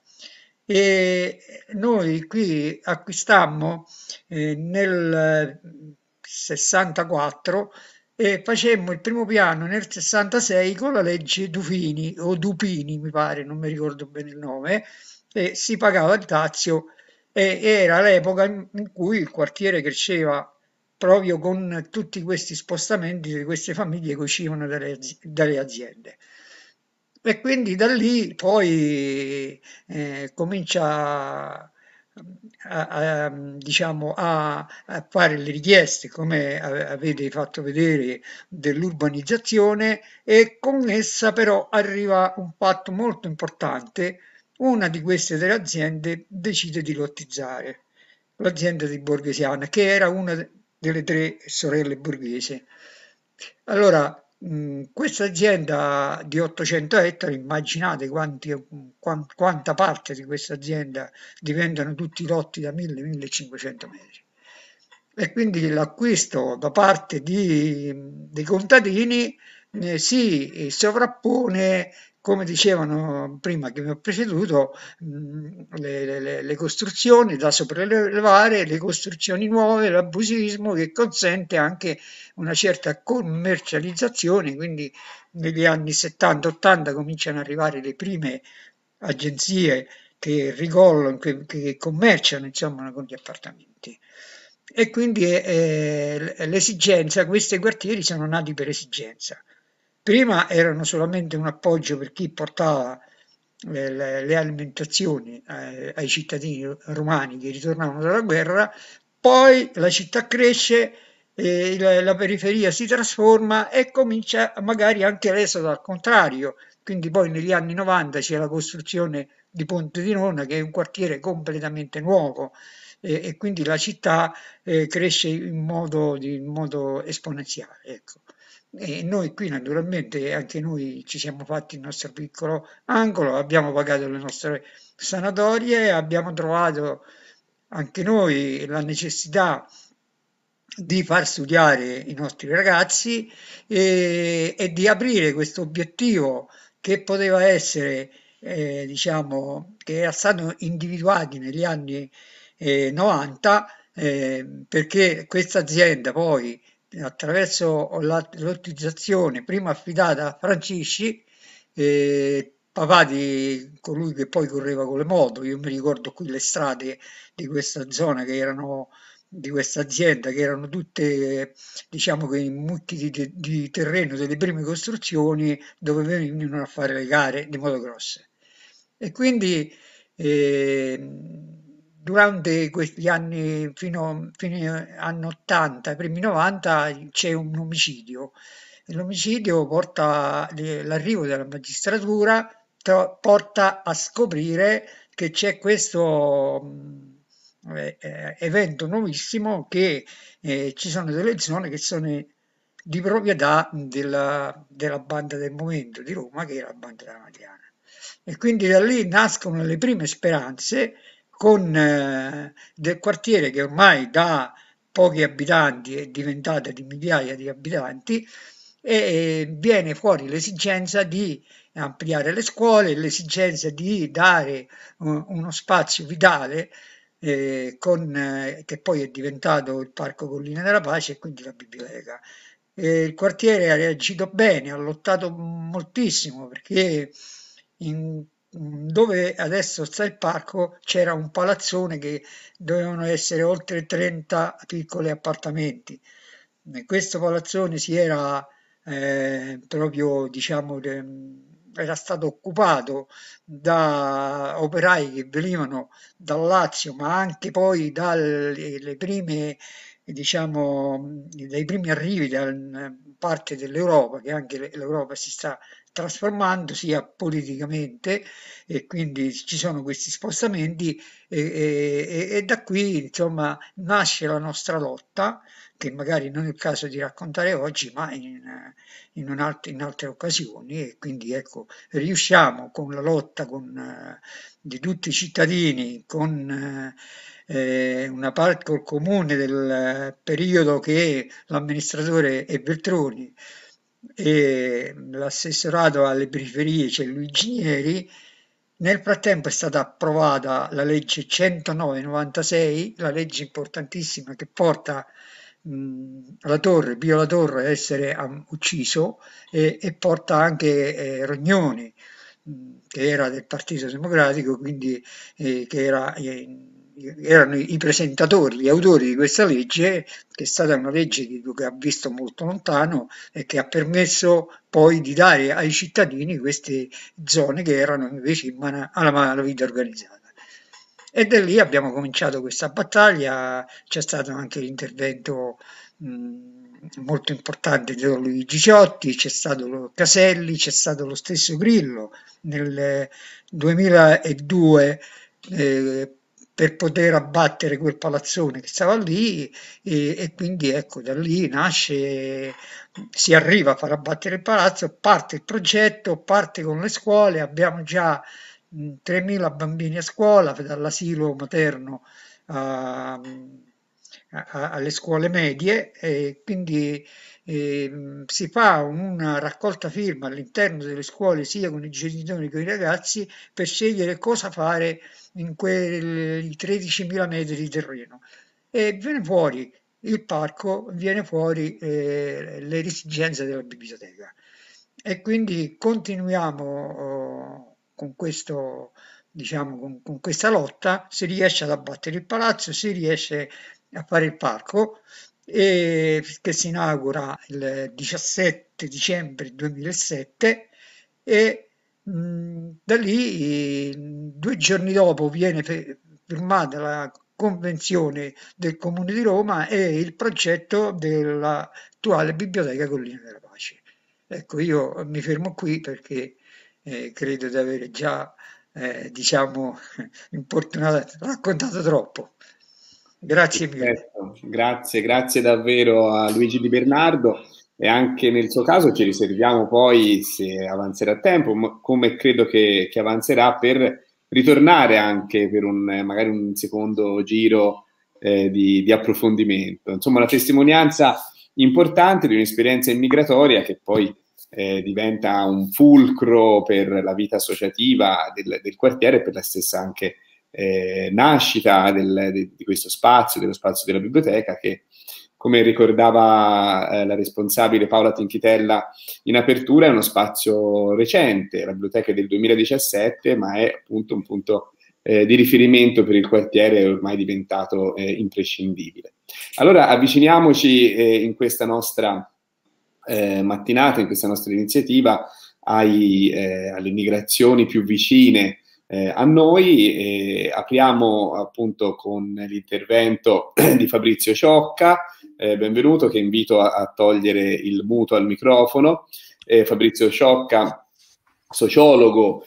E noi qui acquistammo eh, nel sessantaquattro e facemmo il primo piano nel sessantasei con la legge Dufini o Dupini, mi pare, non mi ricordo bene il nome, e si pagava il dazio e era l'epoca in in cui il quartiere cresceva proprio con tutti questi spostamenti di queste famiglie che uscivano dalle, azi- dalle aziende. E quindi da lì poi eh, comincia a, a, diciamo, a, a fare le richieste, come avete fatto vedere, dell'urbanizzazione, e con essa però arriva un fatto molto importante. Una di queste tre aziende decide di lottizzare, l'azienda di Borghesiana, che era una delle tre sorelle borghesi. Allora, mh, questa azienda di ottocento ettari, immaginate quanti, quan- quanta parte di questa azienda diventano tutti lotti da mille millecinquecento metri. E quindi l'acquisto da parte di- dei contadini eh, si sovrappone, come dicevano prima che mi ho preceduto, mh, le, le- le costruzioni da sopraelevare, le costruzioni nuove, l'abusivismo che consente anche una certa commercializzazione, quindi negli anni settanta ottanta cominciano ad arrivare le prime agenzie che rigollano, che, che commerciano insomma con gli appartamenti. E quindi eh, l'esigenza, questi quartieri sono nati per esigenza. Prima erano solamente un appoggio per chi portava le, le- le alimentazioni eh, ai cittadini romani che ritornavano dalla guerra, poi la città cresce, eh, la, la periferia si trasforma e comincia magari anche l'esodo al contrario. Quindi poi negli anni novanta c'è la costruzione di Ponte di Nona, che è un quartiere completamente nuovo, e, e quindi la città eh, cresce in modo, di- in modo esponenziale. Ecco. E noi qui naturalmente anche noi ci siamo fatti il nostro piccolo angolo, abbiamo pagato le nostre sanatorie, abbiamo trovato anche noi la necessità di far studiare i nostri ragazzi e, e di aprire questo obiettivo che poteva essere, eh, diciamo, che era stato individuato negli anni eh, novanta, eh, perché questa azienda poi, attraverso la lottizzazione, prima affidata a Francisci, eh, papà di colui che poi correva con le moto, io mi ricordo qui le strade di questa zona che erano di questa azienda, che erano tutte, diciamo, quei mucchi di, di- di terreno delle prime costruzioni dove venivano a fare le gare di motocross. E quindi eh, durante questi anni, fino, fino agli anni ottanta, i primi novanta, c'è un omicidio. E l'omicidio porta, l'arrivo della magistratura tro- porta a scoprire che c'è questo mh, eh, eh, evento nuovissimo, che eh, ci sono delle zone che sono di proprietà della, della banda del momento di Roma, che è la banda della Madiana. E quindi da lì nascono le prime speranze con eh, del quartiere che ormai da pochi abitanti è diventata di migliaia di abitanti, e viene fuori l'esigenza di ampliare le scuole, l'esigenza di dare uh, uno spazio vitale eh, con, eh, che poi è diventato il Parco Collina della Pace e quindi la biblioteca. E il quartiere ha reagito bene, ha lottato moltissimo perché in- dove adesso sta il parco c'era un palazzone che dovevano essere oltre trenta piccoli appartamenti. E questo palazzone si era eh, proprio, diciamo, de- era stato occupato da operai che venivano dal Lazio, ma anche poi dalle le prime, diciamo, dai primi arrivi da parte dell'Europa, che anche l'Europa si sta trasformando sia politicamente, e quindi ci sono questi spostamenti e, e- e da qui insomma nasce la nostra lotta, che magari non è il caso di raccontare oggi, ma in, in, un alt- in altre occasioni. E quindi ecco, riusciamo con la lotta con, eh, di tutti i cittadini, con eh, eh, una parte col comune del periodo che l'amministratore è Veltroni e l'assessorato alle periferie c'è Luigi Nieri. Nel frattempo è stata approvata la legge centonove novantasei, la legge importantissima che porta mh, la Torre, Pio La Torre, a essere um, ucciso, e, e porta anche eh, Rognoni, mh, che era del Partito Democratico, quindi eh, che era, eh, erano i presentatori, gli autori di questa legge, che è stata una legge che, che ha visto molto lontano e che ha permesso poi di dare ai cittadini queste zone che erano invece in mano alla malavita organizzata. E da lì abbiamo cominciato questa battaglia, c'è stato anche l'intervento mh, molto importante di Don Luigi Ciotti, c'è stato lo Caselli, c'è stato lo stesso Grillo nel duemiladue eh, per poter abbattere quel palazzone che stava lì e, e quindi ecco da lì nasce, si arriva a far abbattere il palazzo, parte il progetto, parte con le scuole, abbiamo già tremila bambini a scuola, dall'asilo materno a, a, alle scuole medie, e quindi eh, si fa una raccolta firma all'interno delle scuole sia con i genitori che con i ragazzi per scegliere cosa fare in quei tredicimila metri di terreno e viene fuori il parco, viene fuori eh, le esigenze della biblioteca e quindi continuiamo oh, con questo, diciamo, con, con questa lotta, si riesce ad abbattere il palazzo, si riesce a fare il parco e, che si inaugura il diciassette dicembre duemilasette e mh, da lì due giorni dopo viene firmata la convenzione del Comune di Roma e il progetto dell'attuale Biblioteca Collina della Pace. Ecco, io mi fermo qui perché eh, credo di avere già, eh, diciamo, importunato, raccontato troppo. Grazie mille. Perfetto. Grazie, grazie davvero a Luigi Di Bernardo e anche nel suo caso ci riserviamo poi, se avanzerà a tempo, come credo che, che avanzerà, per ritornare anche per un, magari un secondo giro eh, di, di approfondimento. Insomma, una testimonianza importante di un'esperienza immigratoria che poi eh, diventa un fulcro per la vita associativa del, del quartiere e per la stessa anche eh, nascita del, de, di questo spazio, dello spazio della biblioteca che, come ricordava eh, la responsabile Paola Tinchitella in apertura, è uno spazio recente. La biblioteca è del duemiladiciassette, ma è appunto un punto eh, di riferimento per il quartiere, è ormai diventato eh, imprescindibile. Allora avviciniamoci eh, in questa nostra eh, mattinata, in questa nostra iniziativa, ai, eh, alle migrazioni più vicine eh, a noi. E apriamo appunto con l'intervento di Fabrizio Ciocca. Eh, benvenuto, che invito a, a togliere il muto al microfono. Eh, Fabrizio Ciocca, sociologo,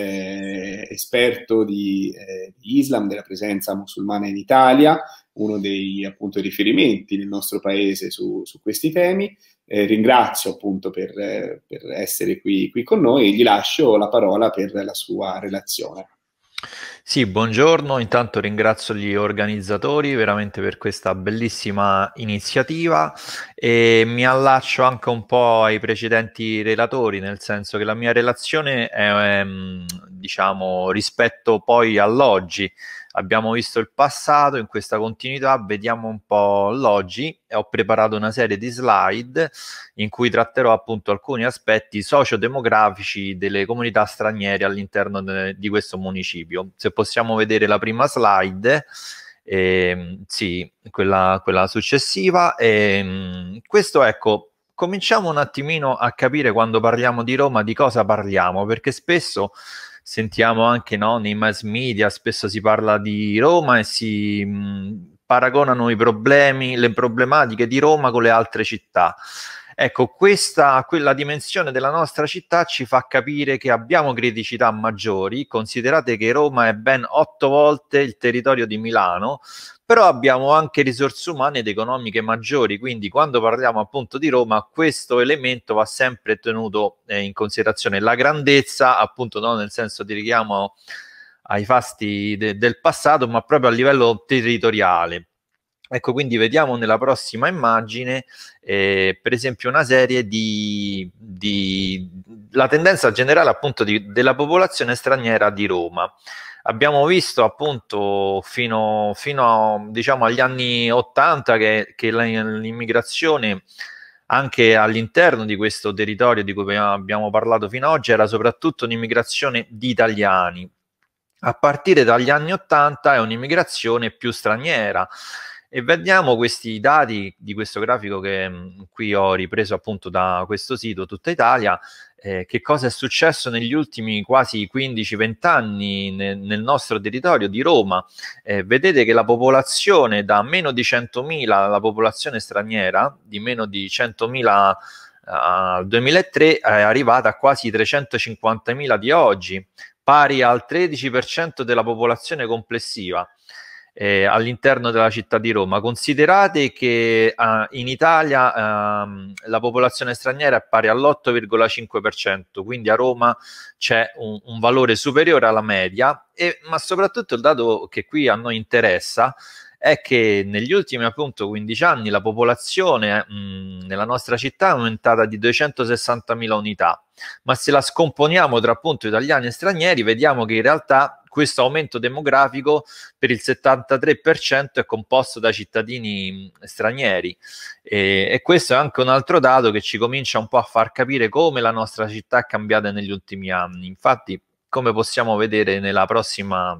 eh, esperto di, eh, di Islam, della presenza musulmana in Italia, uno dei appunto riferimenti nel nostro paese su, su questi temi. Eh, ringrazio appunto per, eh, per essere qui, qui con noi e gli lascio la parola per la sua relazione. Sì, buongiorno, intanto ringrazio gli organizzatori veramente per questa bellissima iniziativa e mi allaccio anche un po' ai precedenti relatori, nel senso che la mia relazione è, diciamo, rispetto poi all'oggi. Abbiamo visto il passato, in questa continuità vediamo un po' l'oggi e ho preparato una serie di slide in cui tratterò appunto alcuni aspetti sociodemografici delle comunità straniere all'interno di questo municipio. Se possiamo vedere la prima slide, eh, sì, quella, quella successiva. Eh, questo, ecco, cominciamo un attimino a capire quando parliamo di Roma di cosa parliamo, perché spesso sentiamo anche, no, nei mass media, spesso si parla di Roma e si mh, paragonano i problemi, le problematiche di Roma con le altre città. Ecco, questa, quella dimensione della nostra città ci fa capire che abbiamo criticità maggiori. Considerate che Roma è ben otto volte il territorio di Milano, però abbiamo anche risorse umane ed economiche maggiori, quindi quando parliamo appunto di Roma questo elemento va sempre tenuto eh, in considerazione. La grandezza, appunto, non nel senso di richiamo ai fasti de- del passato, ma proprio a livello territoriale. Ecco, quindi vediamo nella prossima immagine, eh, per esempio, una serie di, di la tendenza generale appunto di, della popolazione straniera di Roma. Abbiamo visto appunto fino, fino a, diciamo, agli anni ottanta che, che l'immigrazione anche all'interno di questo territorio di cui abbiamo parlato fino ad oggi era soprattutto un'immigrazione di italiani. A partire dagli anni ottanta è un'immigrazione più straniera. E vediamo questi dati di questo grafico che mh, qui ho ripreso appunto da questo sito Tutta Italia. Eh, che cosa è successo negli ultimi quasi quindici venti anni nel, nel nostro territorio di Roma. Eh, vedete che la popolazione, da meno di centomila, la popolazione straniera di meno di centomila al duemilatré, è arrivata a quasi trecentocinquantamila di oggi, pari al tredici per cento della popolazione complessiva eh, all'interno della città di Roma. Considerate che uh, in Italia uh, la popolazione straniera è pari all'otto virgola cinque per cento, quindi a Roma c'è un, un valore superiore alla media, e, ma soprattutto il dato che qui a noi interessa è che negli ultimi appunto quindici anni la popolazione mh, nella nostra città è aumentata di duecentosessantamila unità, ma se la scomponiamo tra appunto italiani e stranieri vediamo che in realtà questo aumento demografico per il settantatré per cento è composto da cittadini stranieri, e, e questo è anche un altro dato che ci comincia un po' a far capire come la nostra città è cambiata negli ultimi anni. Infatti, come possiamo vedere nella prossima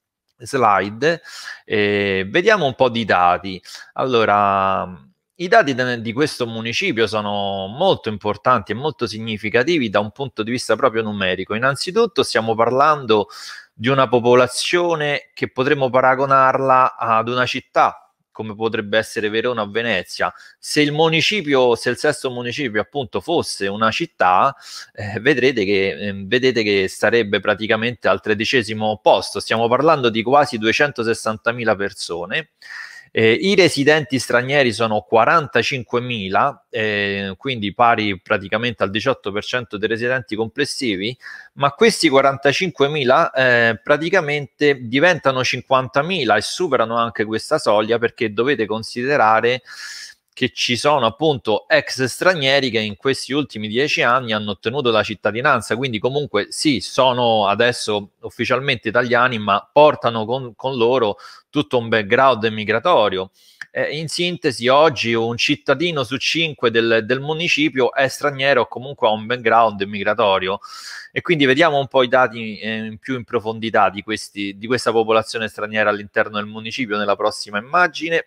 slide, eh, vediamo un po' di dati. Allora, i dati de- di questo municipio sono molto importanti e molto significativi da un punto di vista proprio numerico. Innanzitutto stiamo parlando di una popolazione che potremmo paragonarla ad una città come potrebbe essere Verona o Venezia. Se il municipio, se il sesto municipio appunto fosse una città, eh, vedrete che, eh, vedete che starebbe praticamente al tredicesimo posto. Stiamo parlando di quasi duecentosessantamila persone. Eh, I residenti stranieri sono quarantacinquemila, eh, quindi pari praticamente al diciotto per cento dei residenti complessivi, ma questi quarantacinquemila eh, praticamente diventano cinquantamila e superano anche questa soglia, perché dovete considerare che ci sono appunto ex stranieri che in questi ultimi dieci anni hanno ottenuto la cittadinanza, quindi comunque sì, sono adesso ufficialmente italiani, ma portano con, con loro tutto un background migratorio. Eh, in sintesi, oggi un cittadino su cinque del, del municipio è straniero o comunque ha un background migratorio, e quindi vediamo un po' i dati eh, in più in profondità di, questi, di questa popolazione straniera all'interno del municipio nella prossima immagine.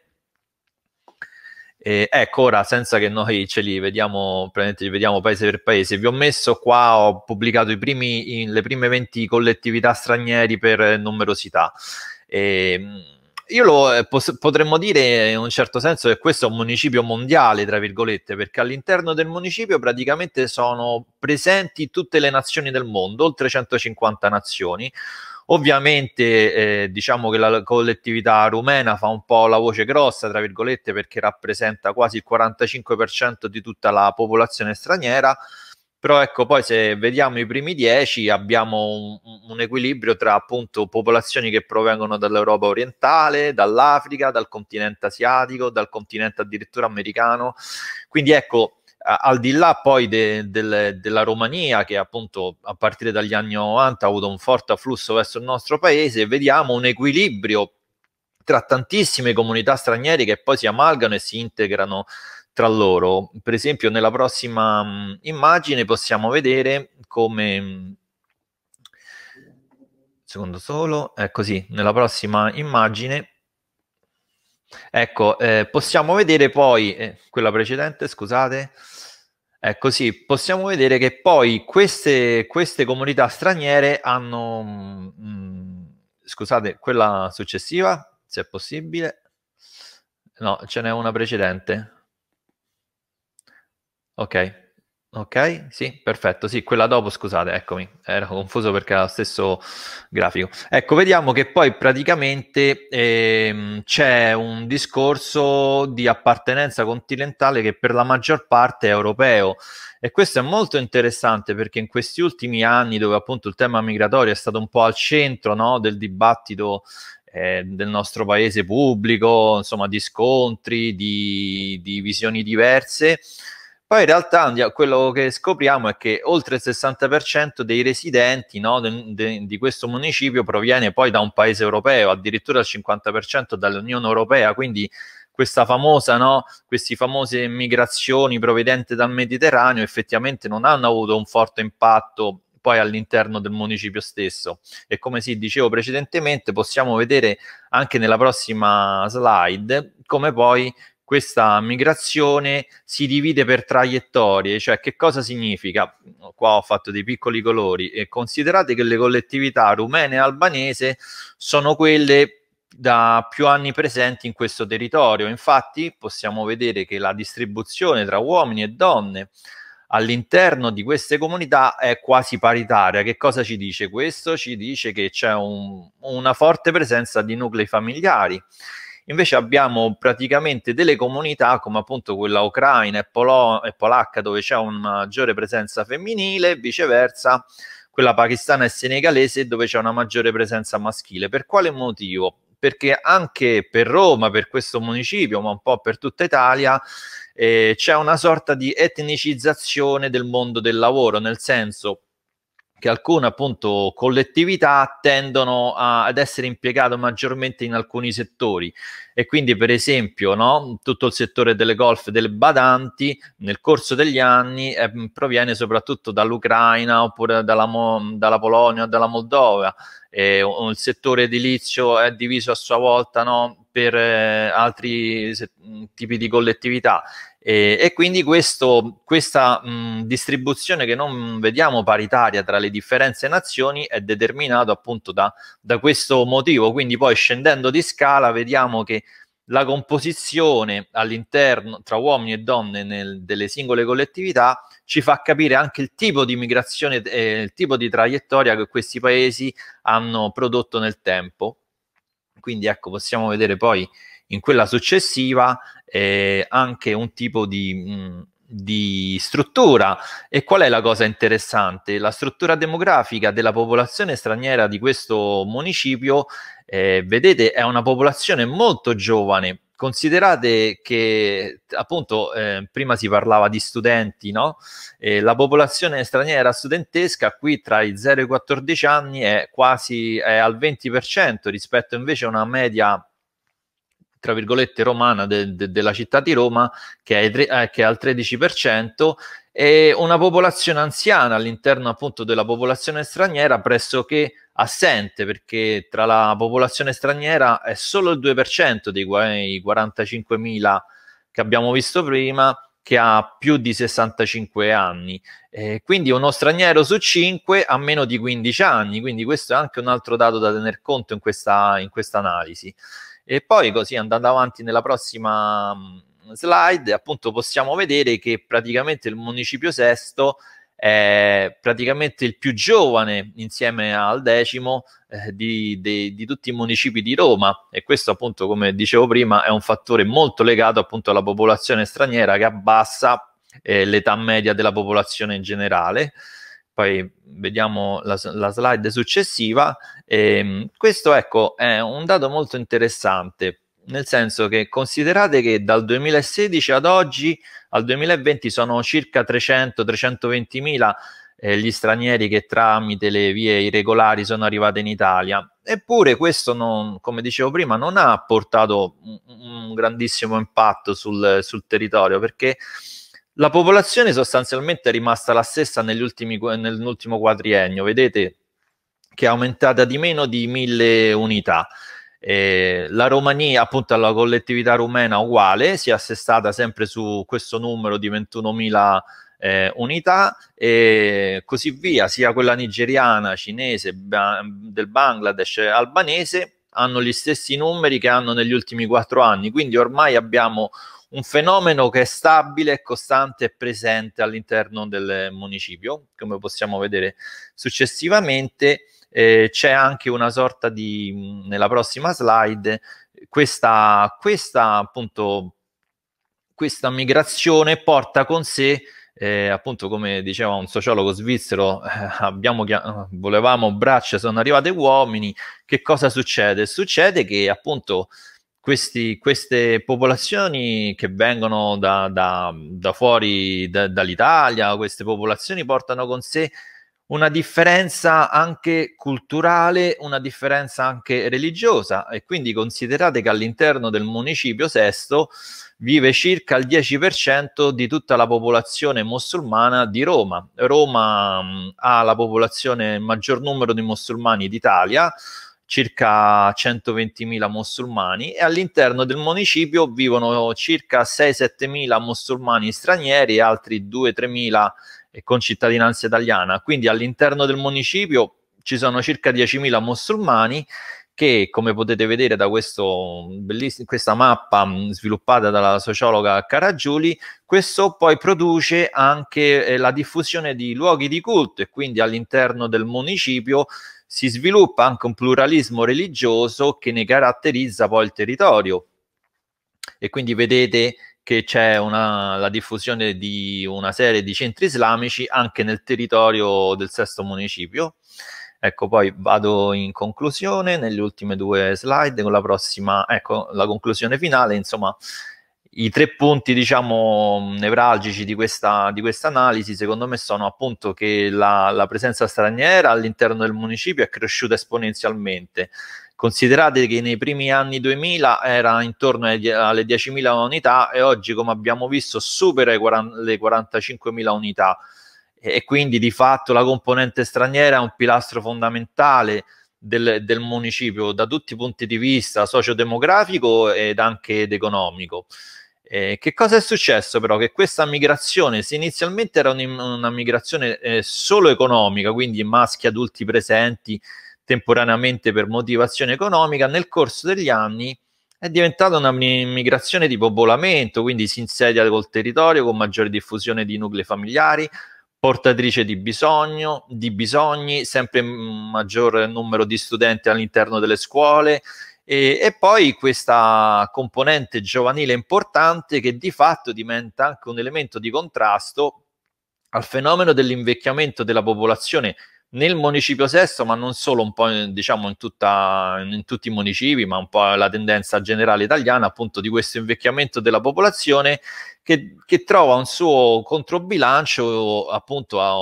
Eh, ecco, ora senza che noi ce li vediamo, li vediamo paese per paese, vi ho messo qua, ho pubblicato i primi, le prime venti collettività stranieri per numerosità. Eh, io lo eh, pos- potremmo dire in un certo senso che questo è un municipio mondiale, tra virgolette, perché all'interno del municipio praticamente sono presenti tutte le nazioni del mondo, oltre centocinquanta nazioni. Ovviamente eh, diciamo che la collettività rumena fa un po' la voce grossa, tra virgolette, perché rappresenta quasi il quarantacinque per cento di tutta la popolazione straniera, però ecco, poi se vediamo i primi dieci abbiamo un, un equilibrio tra appunto popolazioni che provengono dall'Europa orientale, dall'Africa, dal continente asiatico, dal continente addirittura americano, quindi ecco, al di là poi de, de, della Romania, che appunto a partire dagli anni novanta ha avuto un forte afflusso verso il nostro paese, vediamo un equilibrio tra tantissime comunità straniere che poi si amalgano e si integrano tra loro. Per esempio nella prossima mh, immagine possiamo vedere come mh, secondo solo, è così, nella prossima immagine ecco, eh, possiamo vedere poi, eh, quella precedente, scusate, ecco sì, possiamo vedere che poi queste, queste comunità straniere hanno, mh, scusate, quella successiva, se è possibile, no, ce n'è una precedente, ok. Ok, sì, perfetto, sì, quella dopo, scusate, eccomi, ero confuso perché era lo stesso grafico. Ecco, vediamo che poi praticamente ehm, c'è un discorso di appartenenza continentale che per la maggior parte è europeo, e questo è molto interessante perché in questi ultimi anni, dove appunto il tema migratorio è stato un po' al centro, no, del dibattito eh, del nostro paese pubblico, insomma, di scontri, di, di visioni diverse, poi in realtà quello che scopriamo è che oltre il sessanta per cento dei residenti, no, de, de, di questo municipio proviene poi da un paese europeo, addirittura il cinquanta per cento dall'Unione Europea, quindi questa famosa, no, queste famose migrazioni provenienti dal Mediterraneo effettivamente non hanno avuto un forte impatto poi all'interno del municipio stesso. E come si dicevo precedentemente, possiamo vedere anche nella prossima slide come poi questa migrazione si divide per traiettorie. Cioè, che cosa significa? Qua ho fatto dei piccoli colori, e considerate che le collettività rumene e albanese sono quelle da più anni presenti in questo territorio. Infatti possiamo vedere che la distribuzione tra uomini e donne all'interno di queste comunità è quasi paritaria. Che cosa ci dice questo? Ci dice che c'è un, una forte presenza di nuclei familiari. Invece abbiamo praticamente delle comunità come appunto quella ucraina e, polo- e polacca, dove c'è una maggiore presenza femminile, viceversa quella pakistana e senegalese, dove c'è una maggiore presenza maschile. Per quale motivo? Perché anche per Roma, per questo municipio, ma un po' per tutta Italia, eh, c'è una sorta di etnicizzazione del mondo del lavoro, nel senso che alcune appunto collettività tendono a, ad essere impiegate maggiormente in alcuni settori, e quindi per esempio, no, tutto il settore delle golf, delle badanti nel corso degli anni eh, proviene soprattutto dall'Ucraina oppure dalla, dalla Polonia o dalla Moldova. Eh, il settore edilizio è diviso a sua volta, no, per eh, altri se- tipi di collettività. E, e quindi questo, questa mh, distribuzione che non vediamo paritaria tra le differenze nazioni è determinato appunto da, da questo motivo. Quindi poi, scendendo di scala, vediamo che la composizione all'interno tra uomini e donne nel, delle singole collettività ci fa capire anche il tipo di migrazione e eh, il tipo di traiettoria che questi paesi hanno prodotto nel tempo. Quindi ecco, possiamo vedere poi in quella successiva eh, anche un tipo di, mh, di struttura. E qual è la cosa interessante? La struttura demografica della popolazione straniera di questo municipio, eh, vedete, è una popolazione molto giovane. Considerate che appunto eh, prima si parlava di studenti, no? Eh, la popolazione straniera studentesca qui tra i zero e i quattordici anni è quasi è al venti per cento, rispetto invece a una media tra virgolette romana de, de, della città di Roma che è, eh, che è al tredici per cento, e una popolazione anziana all'interno appunto della popolazione straniera pressoché assente, perché tra la popolazione straniera è solo il due per cento dei quarantacinquemila che abbiamo visto prima che ha più di sessantacinque anni. Eh, quindi uno straniero su cinque ha meno di quindici anni, quindi questo è anche un altro dato da tener conto in questa, in questa analisi. E poi, così andando avanti nella prossima slide, appunto possiamo vedere che praticamente il municipio sesto è praticamente il più giovane insieme al decimo eh, di, di, di tutti i municipi di Roma, e questo appunto, come dicevo prima, è un fattore molto legato appunto alla popolazione straniera, che abbassa eh, l'età media della popolazione in generale. Poi vediamo la, la slide successiva. E questo, ecco, è un dato molto interessante, nel senso che considerate che dal duemilasedici ad oggi, al duemilaventi, sono circa trecento trecentoventimila eh, gli stranieri che tramite le vie irregolari sono arrivati in Italia. Eppure questo, non, come dicevo prima, non ha portato un, un grandissimo impatto sul, sul territorio, perché la popolazione sostanzialmente è rimasta la stessa negli ultimi, nell'ultimo quadriennio. Vedete che è aumentata di meno di mille unità. Eh, la Romania, appunto, la collettività rumena uguale, si è assestata sempre su questo numero di ventunomila eh, unità, e così via. Sia quella nigeriana, cinese, ba- del Bangladesh, albanese hanno gli stessi numeri che hanno negli ultimi quattro anni. Quindi ormai abbiamo un fenomeno che è stabile, costante e presente all'interno del municipio, come possiamo vedere successivamente. Eh, c'è anche una sorta di, nella prossima slide, questa, questa appunto questa migrazione porta con sé eh, appunto, come diceva un sociologo svizzero, eh, abbiamo volevamo braccia, sono arrivate uomini. Che cosa succede? Succede che appunto questi, queste popolazioni che vengono da, da, da fuori da, dall'Italia, queste popolazioni portano con sé una differenza anche culturale, una differenza anche religiosa, e quindi considerate che all'interno del municipio Sesto vive circa il dieci per cento di tutta la popolazione musulmana di Roma. Roma mh, ha la popolazione, il maggior numero di musulmani d'Italia, circa centoventimila musulmani, e all'interno del municipio vivono circa sei sette mila musulmani stranieri e altri due tre mila con cittadinanza italiana. Quindi all'interno del municipio ci sono circa diecimila musulmani che, come potete vedere da questo belliss- questa mappa mh, sviluppata dalla sociologa Caragiuli, questo poi produce anche eh, la diffusione di luoghi di culto, e quindi all'interno del municipio si sviluppa anche un pluralismo religioso che ne caratterizza poi il territorio. E quindi vedete che c'è una, la diffusione di una serie di centri islamici anche nel territorio del Sesto municipio. Ecco, poi vado in conclusione nelle ultime due slide con la prossima, ecco, la conclusione finale. Insomma, i tre punti, diciamo, nevralgici di questa, di questa analisi, secondo me, sono appunto che la, la presenza straniera all'interno del municipio è cresciuta esponenzialmente. Considerate che nei primi anni duemila era intorno alle diecimila unità, e oggi, come abbiamo visto, supera le quarantacinquemila unità, e quindi di fatto la componente straniera è un pilastro fondamentale del, del municipio da tutti i punti di vista sociodemografico ed anche ed economico. Eh, che cosa è successo però? Che questa migrazione, se inizialmente era un, una migrazione eh, solo economica, quindi maschi adulti presenti temporaneamente per motivazione economica, nel corso degli anni è diventata una migrazione di popolamento, quindi si insedia col territorio con maggiore diffusione di nuclei familiari, portatrice di bisogno, di bisogni, sempre maggior numero di studenti all'interno delle scuole, e, e poi questa componente giovanile importante che di fatto diventa anche un elemento di contrasto al fenomeno dell'invecchiamento della popolazione nel municipio Sesto, ma non solo, un po' diciamo in, tutta, in tutti i municipi, ma un po' la tendenza generale italiana, appunto, di questo invecchiamento della popolazione che, che trova un suo controbilancio, appunto, a,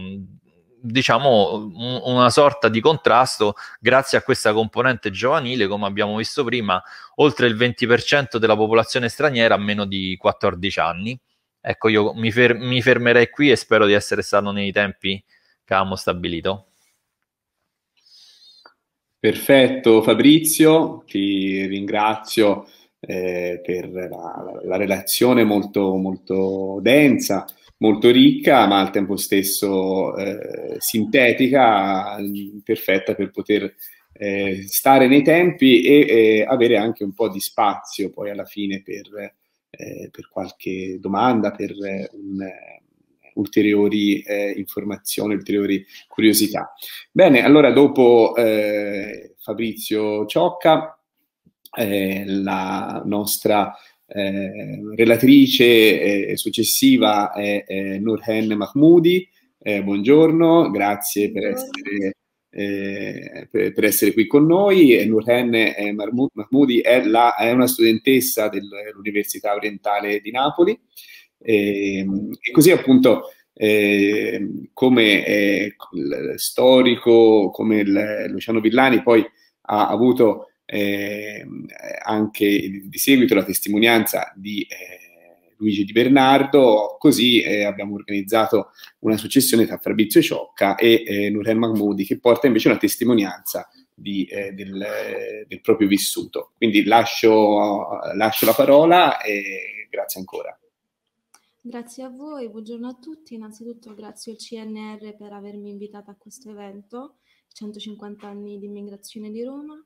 diciamo, una sorta di contrasto grazie a questa componente giovanile. Come abbiamo visto prima, oltre il venti per cento della popolazione straniera ha meno di quattordici anni. Ecco, io mi, fer- mi fermerei qui e spero di essere stato nei tempi che avevamo stabilito. Perfetto Fabrizio, ti ringrazio eh, per la, la, la relazione molto, molto densa, molto ricca, ma al tempo stesso eh, sintetica, perfetta per poter eh, stare nei tempi e eh, avere anche un po' di spazio poi alla fine per, eh, per qualche domanda, per eh, un ulteriori eh, informazioni, ulteriori curiosità. Bene, allora dopo eh, Fabrizio Ciocca, eh, la nostra eh, relatrice eh, successiva è, è Nurhan Mahmoudi. Eh, buongiorno, grazie per essere, eh, per, per essere qui con noi. Nurhan eh, Mahmoudi è, la, è una studentessa dell'Università Orientale di Napoli. E, e così appunto eh, come eh, storico, come il, Luciano Villani poi ha avuto eh, anche di seguito la testimonianza di eh, Luigi Di Bernardo, così eh, abbiamo organizzato una successione tra Fabrizio Ciocca e eh, Nurhan Mahmoudi, che porta invece una testimonianza di, eh, del, del proprio vissuto. Quindi lascio, lascio la parola e grazie ancora. Grazie a voi, buongiorno a tutti. Innanzitutto grazie al C N R per avermi invitata a questo evento, centocinquanta anni di immigrazione di Roma.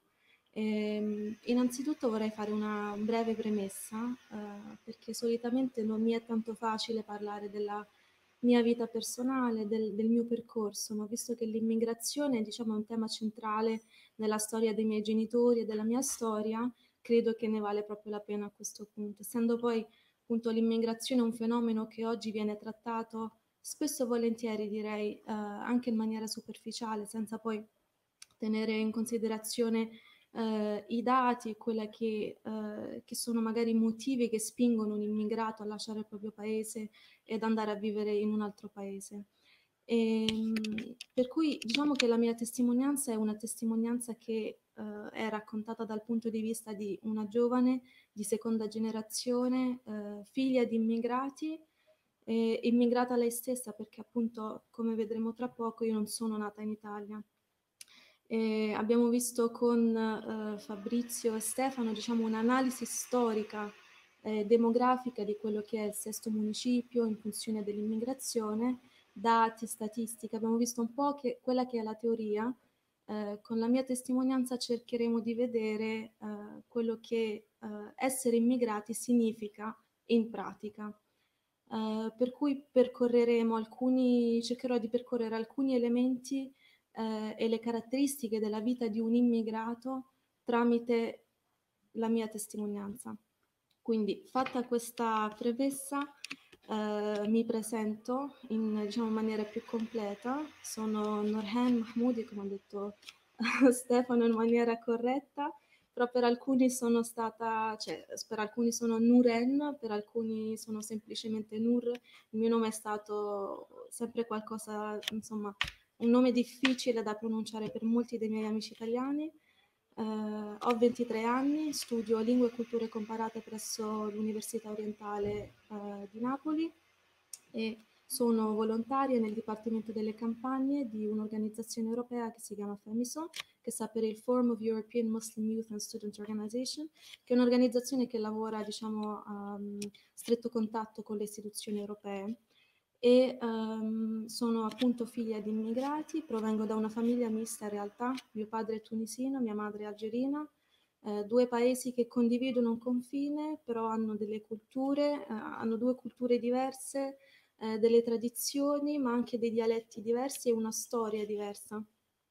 E, innanzitutto vorrei fare una breve premessa, eh, perché solitamente non mi è tanto facile parlare della mia vita personale, del, del mio percorso, ma visto che l'immigrazione, diciamo, è un tema centrale nella storia dei miei genitori e della mia storia, credo che ne vale proprio la pena a questo punto, essendo poi appunto l'immigrazione è un fenomeno che oggi viene trattato spesso e volentieri, direi, eh, anche in maniera superficiale, senza poi tenere in considerazione eh, i dati e quelle che, eh, che sono magari i motivi che spingono un immigrato a lasciare il proprio paese ed andare a vivere in un altro paese. E, per cui diciamo che la mia testimonianza è una testimonianza che eh, è raccontata dal punto di vista di una giovane di seconda generazione, eh, figlia di immigrati, eh, immigrata lei stessa, perché appunto, come vedremo tra poco, io non sono nata in Italia. E abbiamo visto con eh, Fabrizio e Stefano, diciamo, un'analisi storica eh, demografica di quello che è il sesto municipio in funzione dell'immigrazione, dati, statistiche. Abbiamo visto un po' che quella che è la teoria. Eh, con la mia testimonianza cercheremo di vedere eh, quello che eh, essere immigrati significa in pratica. Uh, per cui percorreremo alcuni, cercherò di percorrere alcuni elementi uh, e le caratteristiche della vita di un immigrato tramite la mia testimonianza. Quindi, fatta questa premessa, uh, mi presento in diciamo, maniera più completa. Sono Norhan Mahmoudi, come ha detto Stefano in maniera corretta. Però per alcuni sono stata, cioè per alcuni sono Nuren, per alcuni sono semplicemente Nur. Il mio nome è stato sempre qualcosa, insomma, un nome difficile da pronunciare per molti dei miei amici italiani. Uh, ho ventitré anni, studio lingue e culture comparate presso l'Università Orientale uh, di Napoli e sono volontaria nel Dipartimento delle Campagne di un'organizzazione europea che si chiama FEMISO, che sta per il Forum of European Muslim Youth and Student Organization, che è un'organizzazione che lavora, diciamo, a um, stretto contatto con le istituzioni europee. E um, sono appunto figlia di immigrati, provengo da una famiglia mista in realtà, mio padre è tunisino, mia madre è algerina, eh, due paesi che condividono un confine, però hanno delle culture, eh, hanno due culture diverse, eh, delle tradizioni, ma anche dei dialetti diversi e una storia diversa.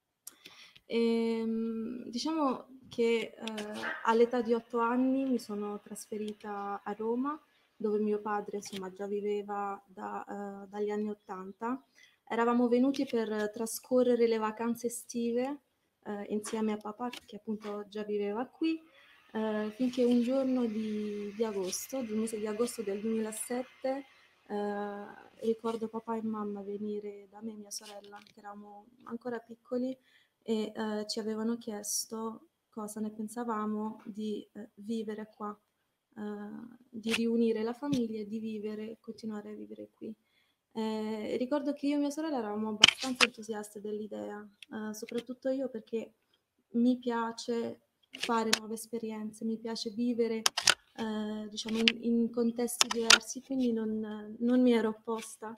E, diciamo che eh, all'età di otto anni mi sono trasferita a Roma, dove mio padre insomma già viveva da, uh, dagli anni ottanta. Eravamo venuti per trascorrere le vacanze estive uh, insieme a papà, che appunto già viveva qui, uh, finché un giorno di, di agosto, del mese di agosto del duemilasette, uh, ricordo papà e mamma venire da me e mia sorella, che eravamo ancora piccoli, e uh, ci avevano chiesto cosa ne pensavamo di uh, vivere qua. Uh, di riunire la famiglia e di vivere, continuare a vivere qui. Eh, ricordo che io e mia sorella eravamo abbastanza entusiaste dell'idea, uh, soprattutto io perché mi piace fare nuove esperienze, mi piace vivere uh, diciamo in, in contesti diversi, quindi non, non mi ero opposta.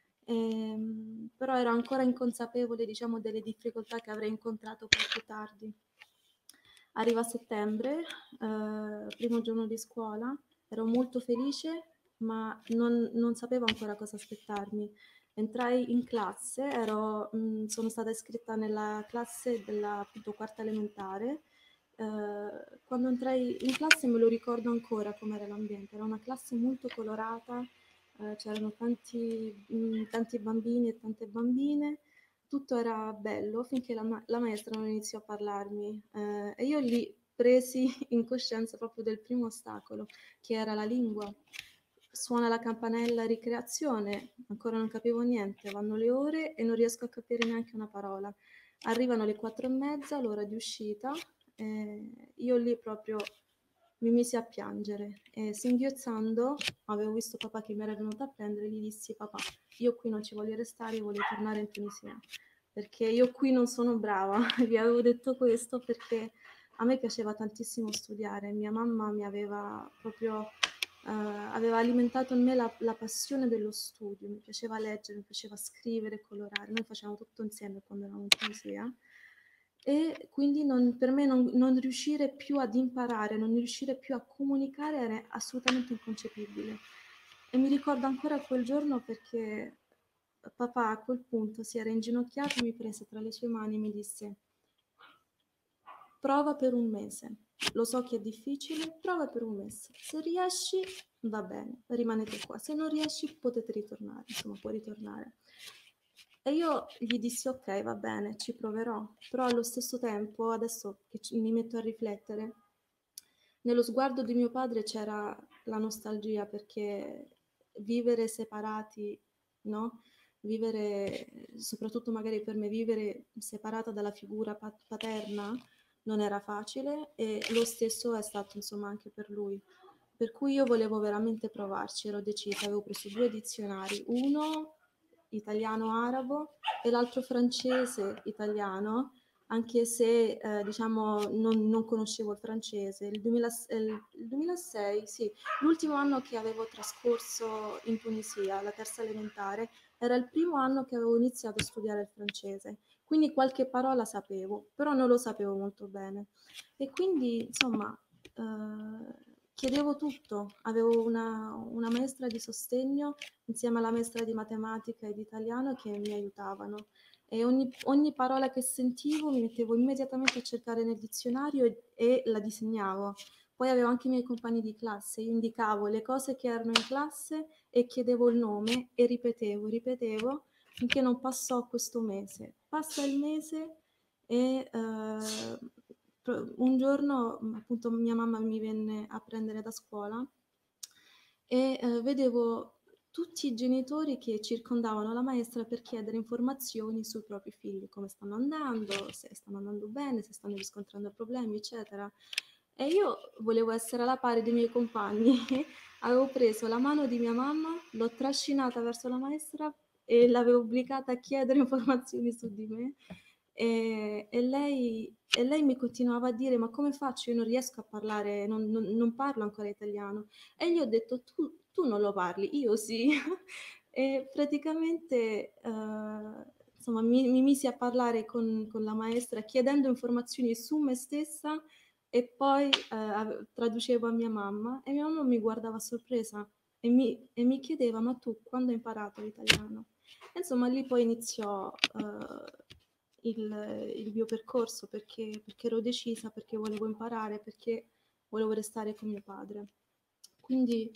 Eh, però ero ancora inconsapevole, diciamo, delle difficoltà che avrei incontrato poi più tardi. Arriva settembre, eh, primo giorno di scuola, ero molto felice, ma non, non sapevo ancora cosa aspettarmi. Entrai in classe, ero, mh, sono stata iscritta nella classe della appunto, quarta elementare. Eh, quando entrai in classe me lo ricordo ancora com'era l'ambiente, era una classe molto colorata, eh, c'erano tanti, mh, tanti bambini e tante bambine. Tutto era bello finché la, ma- la maestra non iniziò a parlarmi eh, e io lì presi in coscienza proprio del primo ostacolo, che era la lingua. Suona la campanella ricreazione, ancora non capivo niente, vanno le ore e non riesco a capire neanche una parola. Arrivano le quattro e mezza, l'ora di uscita, eh, io lì proprio mi misi a piangere e singhiozzando avevo visto papà che mi era venuto a prendere, gli dissi: papà, io qui non ci voglio restare, io voglio tornare in Tunisia, perché io qui non sono brava. Gli avevo detto questo perché a me piaceva tantissimo studiare, mia mamma mi aveva proprio uh, aveva alimentato in me la, la passione dello studio, mi piaceva leggere, mi piaceva scrivere, colorare, noi facevamo tutto insieme quando eravamo in Tunisia. E quindi non, per me non, non riuscire più ad imparare, non riuscire più a comunicare era assolutamente inconcepibile. E mi ricordo ancora quel giorno perché papà a quel punto si era inginocchiato, mi prese tra le sue mani e mi disse: prova per un mese, lo so che è difficile, prova per un mese, se riesci va bene, rimanete qua, se non riesci potete ritornare, insomma puoi ritornare. E io gli dissi: ok, va bene, ci proverò, però allo stesso tempo, adesso che mi metto a riflettere, nello sguardo di mio padre c'era la nostalgia, perché vivere separati, no? Vivere soprattutto magari per me vivere separata dalla figura pat- paterna non era facile, e lo stesso è stato insomma anche per lui. Per cui io volevo veramente provarci, ero decisa, avevo preso due dizionari, uno italiano-arabo e l'altro francese-italiano, anche se eh, diciamo non, non conoscevo il francese. Il, duemila, il, il duemilasei, sì, l'ultimo anno che avevo trascorso in Tunisia, la terza elementare, era il primo anno che avevo iniziato a studiare il francese, quindi qualche parola sapevo, però non lo sapevo molto bene. E quindi, insomma, eh, chiedevo tutto. Avevo una, una maestra di sostegno insieme alla maestra di matematica e di italiano che mi aiutavano. E ogni, ogni parola che sentivo mi mettevo immediatamente a cercare nel dizionario e, e la disegnavo. Poi avevo anche i miei compagni di classe, io indicavo le cose che erano in classe e chiedevo il nome e ripetevo, ripetevo, finché non passò questo mese. Passa il mese e eh, un giorno appunto mia mamma mi venne a prendere da scuola e eh, vedevo tutti i genitori che circondavano la maestra per chiedere informazioni sui propri figli, come stanno andando, se stanno andando bene, se stanno riscontrando problemi, eccetera. E io volevo essere alla pari dei miei compagni. Avevo preso la mano di mia mamma, l'ho trascinata verso la maestra e l'avevo obbligata a chiedere informazioni su di me. E, e, lei, e lei mi continuava a dire: ma come faccio? Io non riesco a parlare, non, non, non parlo ancora italiano. E gli ho detto: tu, tu non lo parli, io sì. E praticamente eh, insomma, mi, mi misi a parlare con, con la maestra chiedendo informazioni su me stessa, e poi eh, traducevo a mia mamma e mia mamma mi guardava sorpresa e mi, e mi chiedeva: ma tu quando hai imparato l'italiano? E insomma lì poi iniziò eh, il, il mio percorso, perché, perché ero decisa, perché volevo imparare, perché volevo restare con mio padre. Quindi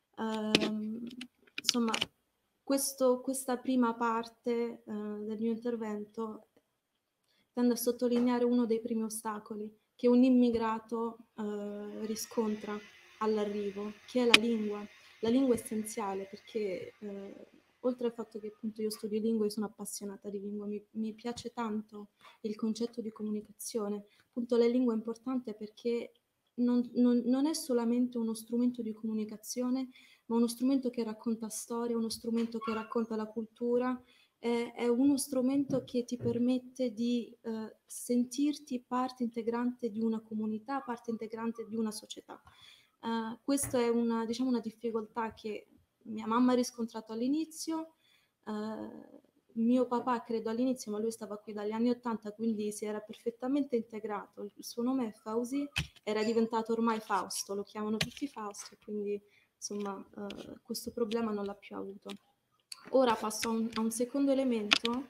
ehm, insomma questo, questa prima parte eh, del mio intervento tende a sottolineare uno dei primi ostacoli che un immigrato eh, riscontra all'arrivo, che è la lingua. La lingua è essenziale perché eh, oltre al fatto che appunto io studio lingue, io sono appassionata di lingua, mi, mi piace tanto il concetto di comunicazione. Appunto la lingua è importante perché non, non, non è solamente uno strumento di comunicazione, ma uno strumento che racconta storia, uno strumento che racconta la cultura, è, è uno strumento che ti permette di eh, sentirti parte integrante di una comunità, parte integrante di una società. Uh, questa è una, diciamo, una difficoltà che mia mamma ha riscontrato all'inizio, uh, mio papà credo all'inizio, ma lui stava qui dagli anni ottanta, quindi si era perfettamente integrato. Il suo nome è Fauzi, era diventato ormai Fausto, lo chiamano tutti Fausto, quindi insomma uh, questo problema non l'ha più avuto. Ora passo a un, a un secondo elemento,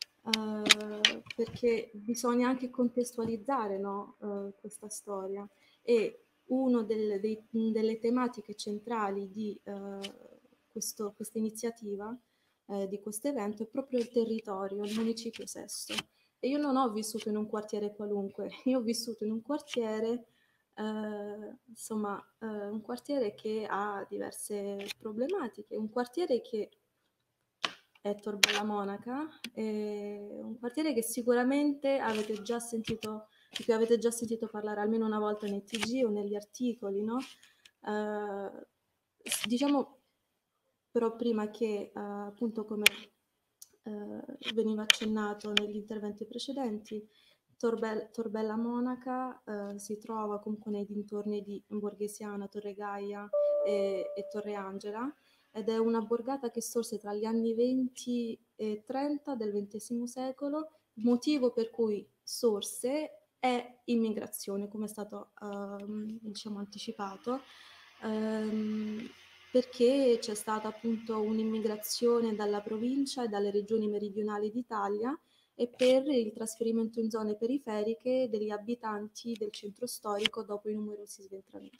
uh, perché bisogna anche contestualizzare, no, uh, questa storia, e una delle, delle tematiche centrali di uh, questo, questa iniziativa, uh, di questo evento, è proprio il territorio, il municipio Sesto. E io non ho vissuto in un quartiere qualunque, io ho vissuto in un quartiere Uh, insomma, uh, un quartiere che ha diverse problematiche, un quartiere che è Tor Bella Monaca, è un quartiere che sicuramente avete già sentito, di cui avete già sentito parlare almeno una volta nei T G o negli articoli, no? Uh, diciamo però prima che uh, appunto come uh, veniva accennato negli interventi precedenti, Tor, Tor Bella Monaca uh, si trova comunque nei dintorni di Borghesiana, Torre Gaia e, e Torre Angela, ed è una borgata che sorse tra gli anni venti e trenta del ventesimo secolo. Il motivo per cui sorse è immigrazione, come è stato uh, diciamo anticipato, um, perché c'è stata appunto un'immigrazione dalla provincia e dalle regioni meridionali d'Italia, e per il trasferimento in zone periferiche degli abitanti del centro storico dopo i numerosi sventramenti.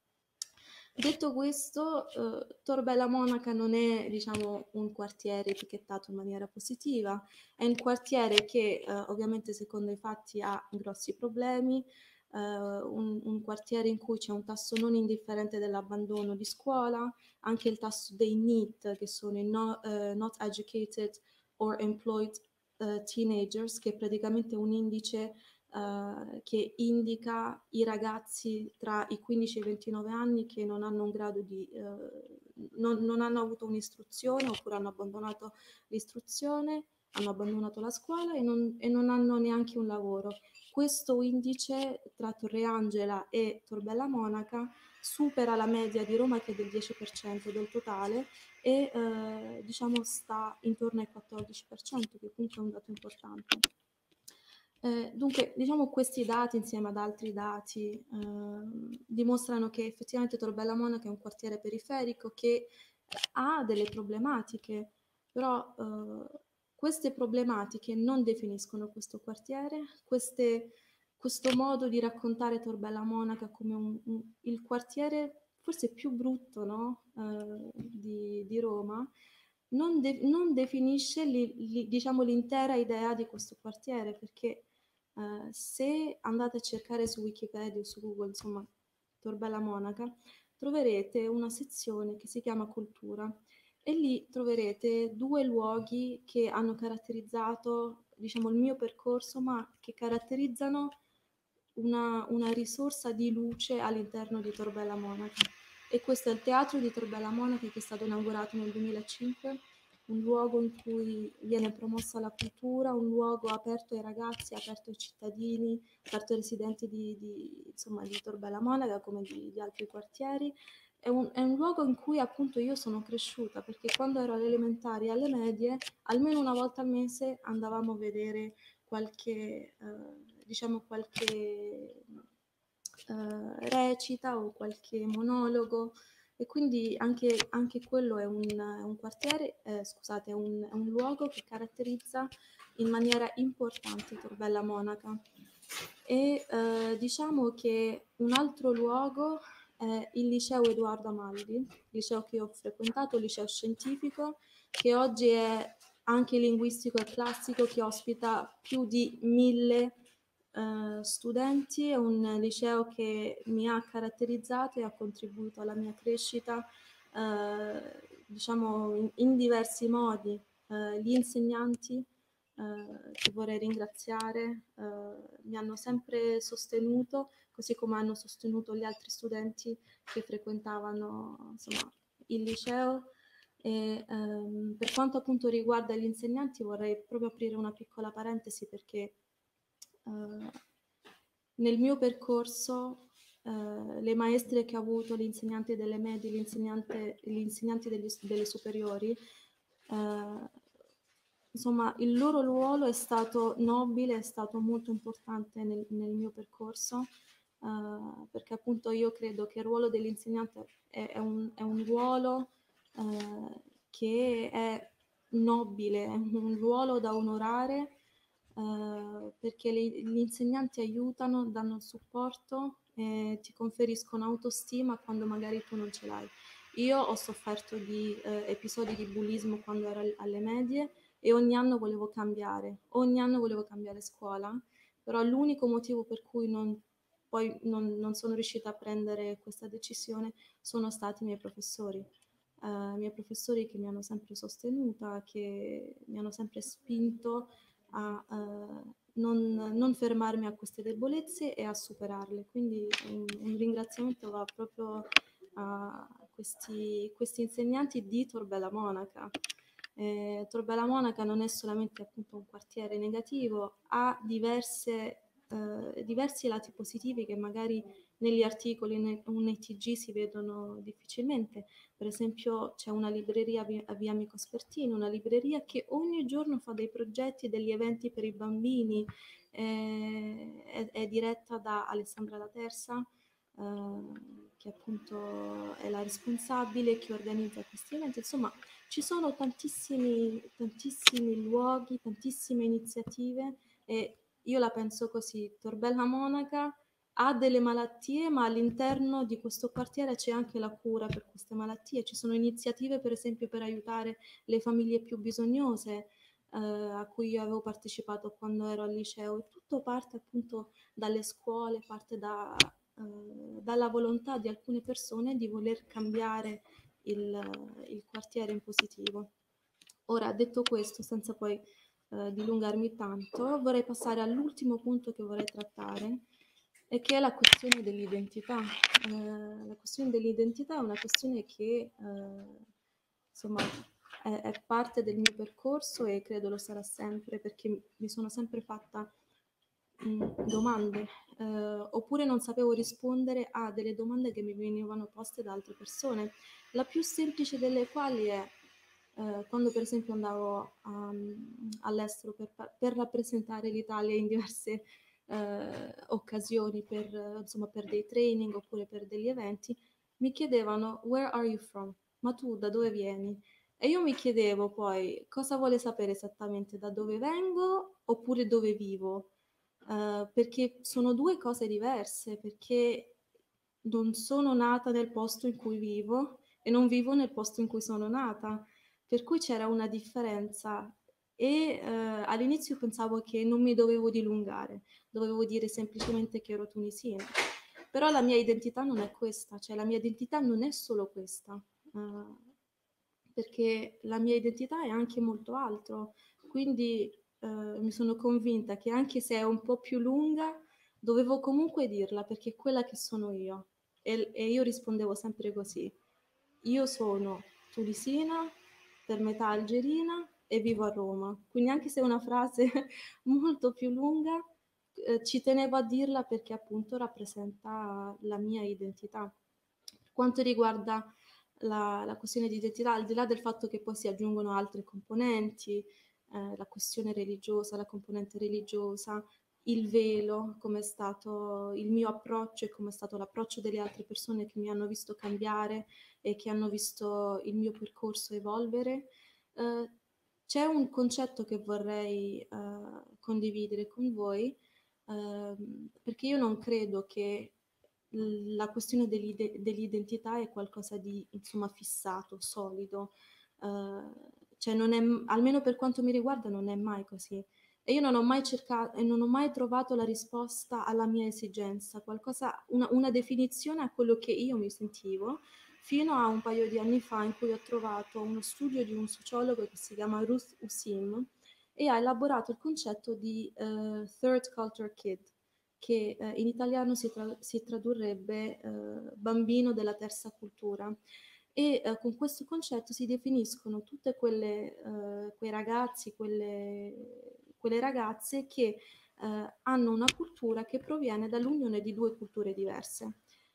Detto questo, eh, Tor Bella Monaca non è, diciamo, un quartiere etichettato in maniera positiva, è un quartiere che eh, ovviamente secondo i fatti ha grossi problemi, eh, un, un quartiere in cui c'è un tasso non indifferente dell'abbandono di scuola, anche il tasso dei N E E T, che sono i no, eh, Not Educated or Employed uh, Teenagers, che è praticamente un indice uh, che indica i ragazzi tra i quindici e i ventinove anni che non hanno un grado di uh, non, non hanno avuto un'istruzione oppure hanno abbandonato l'istruzione, hanno abbandonato la scuola e non, e non hanno neanche un lavoro. Questo indice tra Torreangela e Tor Bella Monaca supera la media di Roma, che è del dieci per cento del totale, e eh, diciamo sta intorno al quattordici per cento, che comunque è un dato importante. Eh, dunque, diciamo, questi dati insieme ad altri dati eh, dimostrano che effettivamente Tor Bella Monaca è un quartiere periferico che ha delle problematiche, però eh, queste problematiche non definiscono questo quartiere, queste, questo modo di raccontare Tor Bella Monaca come un, un, il quartiere forse più brutto, no? eh, di, di Roma, non, de- non definisce li, li, diciamo, l'intera idea di questo quartiere, perché eh, se andate a cercare su Wikipedia o su Google, insomma, Tor Bella Monaca, troverete una sezione che si chiama Cultura e lì troverete due luoghi che hanno caratterizzato, diciamo, il mio percorso, ma che caratterizzano una, una risorsa di luce all'interno di Tor Bella Monaca. E questo è il Teatro di Tor Bella Monaca, che è stato inaugurato nel duemilacinque, un luogo in cui viene promossa la cultura, un luogo aperto ai ragazzi, aperto ai cittadini, aperto ai residenti di, di, insomma, di Tor Bella Monaca come di, di altri quartieri. È un, è un luogo in cui appunto io sono cresciuta, perché quando ero alle elementari e alle medie, almeno una volta al mese andavamo a vedere qualche, eh, diciamo, qualche Uh, recita o qualche monologo, e quindi anche, anche quello è un, è un quartiere, eh, scusate, è un, è un luogo che caratterizza in maniera importante Tor Bella Monaca. E uh, diciamo che un altro luogo è il liceo Edoardo Amaldi, il liceo che ho frequentato, il liceo scientifico, che oggi è anche linguistico e classico, che ospita più di mille Uh, studenti. È un liceo che mi ha caratterizzato e ha contribuito alla mia crescita, uh, diciamo in, in diversi modi. Uh, gli insegnanti, uh, che vorrei ringraziare, uh, mi hanno sempre sostenuto, così come hanno sostenuto gli altri studenti che frequentavano, insomma, il liceo. E um, per quanto appunto riguarda gli insegnanti, vorrei proprio aprire una piccola parentesi, perché Uh, nel mio percorso uh, le maestre che ho avuto, l'insegnante delle medie, l'insegnante, gli insegnanti degli, delle superiori, uh, insomma il loro ruolo è stato nobile, è stato molto importante nel, nel mio percorso, uh, perché appunto io credo che il ruolo dell'insegnante è, è, un, è un ruolo uh, che è nobile, è un ruolo da onorare. Uh, perché le, gli insegnanti aiutano, danno il supporto e ti conferiscono autostima quando magari tu non ce l'hai. Io ho sofferto di uh, episodi di bullismo quando ero alle medie e ogni anno volevo cambiare, ogni anno volevo cambiare scuola, però l'unico motivo per cui non, poi non, non sono riuscita a prendere questa decisione sono stati i miei professori. Uh, i miei professori che mi hanno sempre sostenuta, che mi hanno sempre spinto a uh, non, non fermarmi a queste debolezze e a superarle. Quindi un, un ringraziamento va proprio a questi, questi insegnanti di Tor Bella Monaca. Eh, Tor Bella Monaca non è solamente appunto un quartiere negativo, ha diverse, eh, diversi lati positivi che magari negli articoli nei, nei T G si vedono difficilmente. Per esempio c'è una libreria a Via Amico Spertino, una libreria che ogni giorno fa dei progetti e degli eventi per i bambini, eh, è, è diretta da Alessandra La Terza, eh, che appunto è la responsabile, che organizza questi eventi. Insomma, ci sono tantissimi, tantissimi luoghi, tantissime iniziative, e io la penso così: Tor Bella Monaca ha delle malattie, ma all'interno di questo quartiere c'è anche la cura per queste malattie. Ci sono iniziative, per esempio, per aiutare le famiglie più bisognose, eh, a cui io avevo partecipato quando ero al liceo, e tutto parte appunto dalle scuole, parte da, eh, dalla volontà di alcune persone di voler cambiare il, il quartiere in positivo. Ora, detto questo, senza poi eh, dilungarmi tanto, vorrei passare all'ultimo punto che vorrei trattare, e che è la questione dell'identità. Eh, la questione dell'identità è una questione che eh, insomma è, è parte del mio percorso e credo lo sarà sempre, perché mi sono sempre fatta mh, domande, eh, oppure non sapevo rispondere a delle domande che mi venivano poste da altre persone. La più semplice delle quali è eh, quando per esempio andavo um, all'estero per, per rappresentare l'Italia in diverse eh, occasioni, per, insomma, per dei training oppure per degli eventi, mi chiedevano "Where are you from?" Ma tu da dove vieni? E io mi chiedevo poi cosa vuole sapere esattamente, da dove vengo oppure dove vivo. Uh, perché sono due cose diverse, perché non sono nata nel posto in cui vivo e non vivo nel posto in cui sono nata, per cui c'era una differenza e uh, all'inizio pensavo che non mi dovevo dilungare, dovevo dire semplicemente che ero tunisina, però la mia identità non è questa, cioè la mia identità non è solo questa, uh, perché la mia identità è anche molto altro, quindi Uh, mi sono convinta che anche se è un po' più lunga, dovevo comunque dirla perché è quella che sono io. E, e io rispondevo sempre così. Io sono tunisina, per metà algerina e vivo a Roma. Quindi anche se è una frase molto più lunga, eh, ci tenevo a dirla perché appunto rappresenta la mia identità. Per quanto riguarda la, la questione di identità, al di là del fatto che poi si aggiungono altre componenti, Eh, la questione religiosa, la componente religiosa, il velo, come è stato il mio approccio e come è stato l'approccio delle altre persone che mi hanno visto cambiare e che hanno visto il mio percorso evolvere. Eh, c'è un concetto che vorrei eh, condividere con voi, eh, perché io non credo che la questione dell'ide- dell'identità è qualcosa di, insomma, fissato, solido. Uh, cioè non è, almeno per quanto mi riguarda, non è mai così. E io non ho mai cercato e non ho mai trovato la risposta alla mia esigenza, qualcosa, una, una definizione a quello che io mi sentivo, fino a un paio di anni fa in cui ho trovato uno studio di un sociologo che si chiama Ruth Usim e ha elaborato il concetto di uh, third culture kid, che uh, in italiano si, tra- si tradurrebbe uh, bambino della terza cultura. E eh, con questo concetto si definiscono tutte quelle eh, quei ragazzi, quelle, quelle ragazze che eh, hanno una cultura che proviene dall'unione di due culture diverse.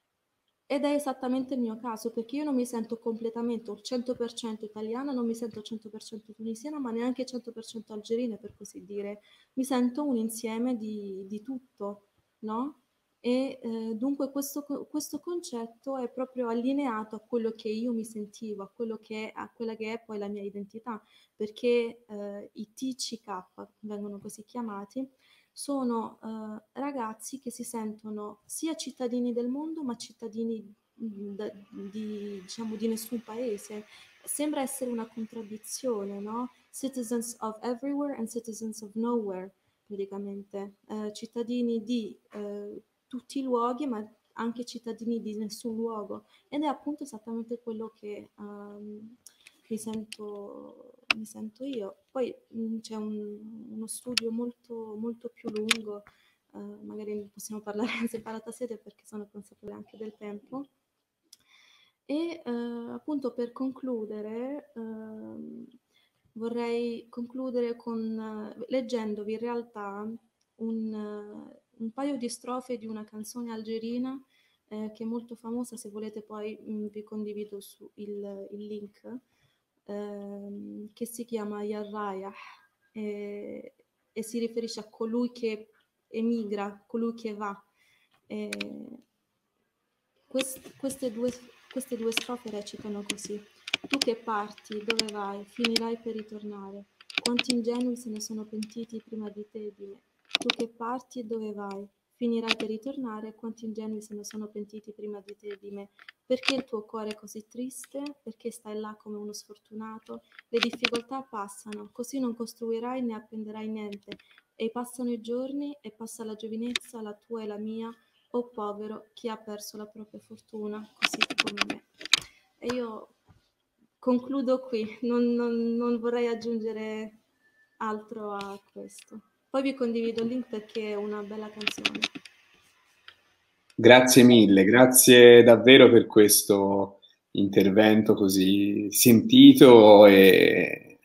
Ed è esattamente il mio caso, perché io non mi sento completamente o cento per cento italiana, non mi sento cento per cento tunisina, ma neanche cento per cento algerina, per così dire. Mi sento un insieme di, di tutto, no? E eh, dunque questo, questo concetto è proprio allineato a quello che io mi sentivo, a, quello che è, a quella che è poi la mia identità, perché eh, i T C K vengono così chiamati, sono eh, ragazzi che si sentono sia cittadini del mondo, ma cittadini da, di, diciamo, di nessun paese. Sembra essere una contraddizione, no? Citizens of everywhere and citizens of nowhere, praticamente. Eh, cittadini di eh, tutti i luoghi, ma anche cittadini di nessun luogo. Ed è appunto esattamente quello che um, mi sento, mi sento io. Poi mh, c'è un, uno studio molto, molto più lungo, uh, magari ne possiamo parlare in separata sede perché sono consapevole anche del tempo. E uh, appunto per concludere, uh, vorrei concludere con uh, leggendovi in realtà un, uh, un paio di strofe di una canzone algerina eh, che è molto famosa. Se volete poi mh, vi condivido su il, il link, ehm, che si chiama Yarraya e, e si riferisce a colui che emigra, colui che va. E quest, queste, due, queste due strofe recitano così: tu che parti, dove vai? Finirai per ritornare. Quanti ingenui se ne sono pentiti prima di te e di me. Tu che parti e dove vai? Finirai per ritornare. Quanti ingenui se ne sono pentiti prima di te e di me. Perché il tuo cuore è così triste? Perché stai là come uno sfortunato? Le difficoltà passano, così non costruirai né appenderai niente. E passano i giorni e passa la giovinezza, la tua e la mia. O povero chi ha perso la propria fortuna, così come me. E io concludo qui, non, non, non vorrei aggiungere altro a questo. Poi vi condivido il link perché è una bella canzone. Grazie mille, grazie davvero per questo intervento così sentito e,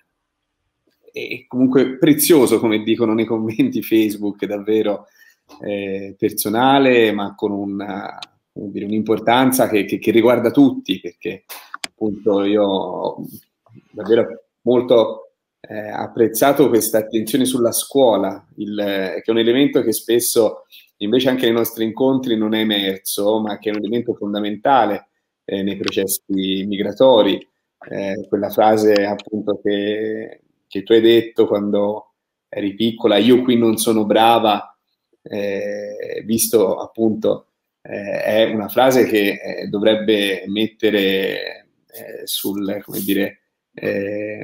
e comunque prezioso, come dicono nei commenti Facebook, davvero eh, personale, ma con una, come dire, un'importanza che, che, che riguarda tutti, perché appunto io ho davvero molto eh, apprezzato questa attenzione sulla scuola, il, che è un elemento che spesso invece anche nei nostri incontri non è emerso, ma che è un elemento fondamentale eh, nei processi migratori. Eh, quella frase appunto che, che tu hai detto quando eri piccola, io qui non sono brava, eh, visto appunto eh, è una frase che eh, dovrebbe mettere eh, sul, come dire, eh,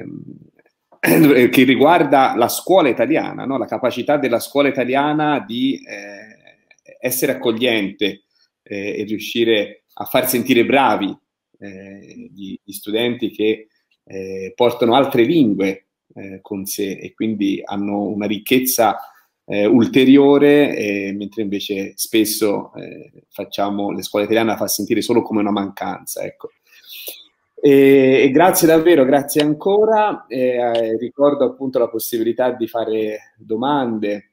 che riguarda la scuola italiana, no? La capacità della scuola italiana di eh, essere accogliente eh, e riuscire a far sentire bravi eh, gli, gli studenti che eh, portano altre lingue eh, con sé e quindi hanno una ricchezza eh, ulteriore, eh, mentre invece spesso eh, facciamo, le scuole italiane la fa sentire solo come una mancanza, ecco. E, e grazie davvero, grazie ancora. Eh, ricordo appunto la possibilità di fare domande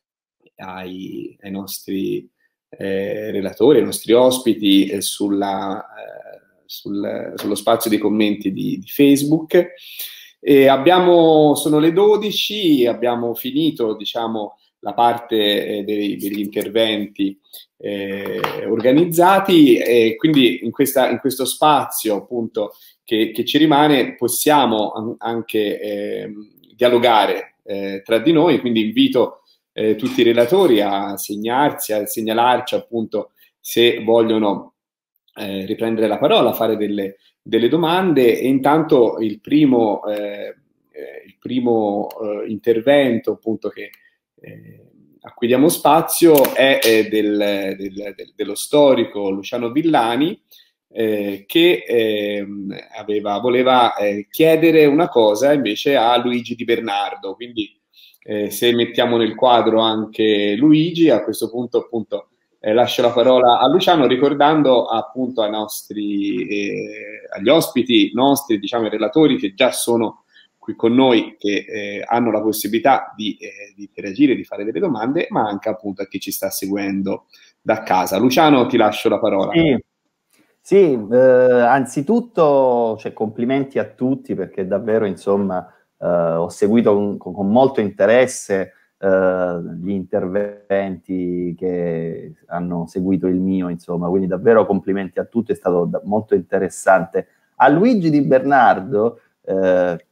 ai, ai nostri eh, relatori, ai nostri ospiti eh, sulla, eh, sul, sullo spazio dei commenti di, di Facebook. E abbiamo, sono le dodici, abbiamo finito, diciamo, la parte eh, dei, degli interventi eh, organizzati e quindi in, questa, in questo spazio appunto che, che ci rimane possiamo an anche eh, dialogare eh, tra di noi, quindi invito eh, tutti i relatori a segnarsi, a segnalarci appunto se vogliono eh, riprendere la parola, fare delle, delle domande e intanto il primo, eh, il primo eh, intervento appunto che eh, a cui diamo spazio è, è del, del, del, dello storico Luciano Villani eh, che eh, aveva, voleva eh, chiedere una cosa invece a Luigi Di Bernardo, quindi eh, se mettiamo nel quadro anche Luigi, a questo punto appunto eh, lascio la parola a Luciano ricordando appunto ai nostri, eh, agli ospiti nostri, diciamo i relatori che già sono qui con noi, che eh, hanno la possibilità di, eh, di interagire, di fare delle domande, ma anche appunto a chi ci sta seguendo da casa. Luciano, ti lascio la parola. Sì, sì eh, anzitutto cioè, complimenti a tutti perché davvero insomma eh, ho seguito con, con molto interesse eh, gli interventi che hanno seguito il mio, insomma, quindi davvero complimenti a tutti, è stato molto interessante. A Luigi Di Bernardo, eh,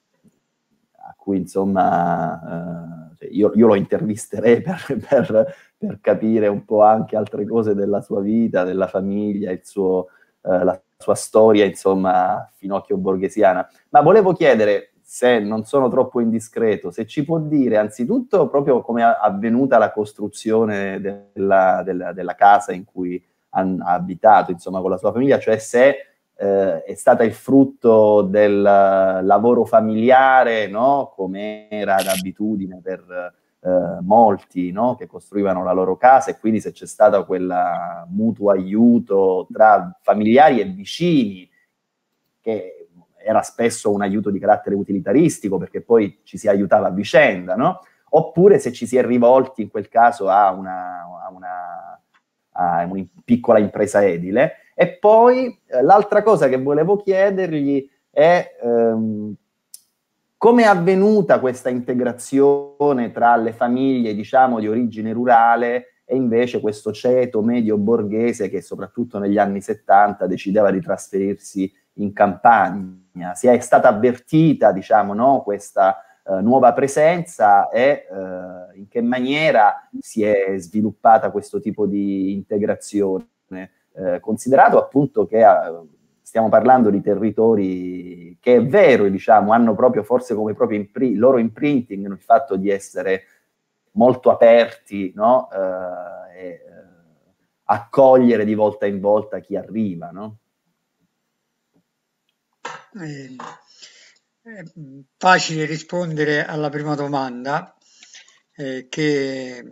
cui insomma eh, io, io lo intervisterei per, per, per capire un po' anche altre cose della sua vita, della famiglia, il suo, eh, la sua storia, insomma, finocchio borghesiana. Ma volevo chiedere, se non sono troppo indiscreto, se ci può dire anzitutto proprio come è avvenuta la costruzione della, della, della casa in cui ha abitato, insomma, con la sua famiglia, cioè se Eh, è stata il frutto del lavoro familiare, no? Come era d'abitudine per eh, molti, no? Che costruivano la loro casa, e quindi se c'è stato quel mutuo aiuto tra familiari e vicini, che era spesso un aiuto di carattere utilitaristico, perché poi ci si aiutava a vicenda, no? Oppure se ci si è rivolti in quel caso a una, a una, a una piccola impresa edile. E poi eh, l'altra cosa che volevo chiedergli è ehm, come è avvenuta questa integrazione tra le famiglie, diciamo, di origine rurale e invece questo ceto medio borghese che soprattutto negli anni settanta decideva di trasferirsi in campagna. Si è stata avvertita, diciamo, no, questa eh, nuova presenza e eh, in che maniera si è sviluppata questo tipo di integrazione? Eh, considerato appunto che eh, stiamo parlando di territori che è vero, diciamo, hanno proprio forse come proprio impri loro imprinting il fatto di essere molto aperti, no? Eh, e eh, accogliere di volta in volta chi arriva, no? eh, è facile rispondere alla prima domanda, eh, che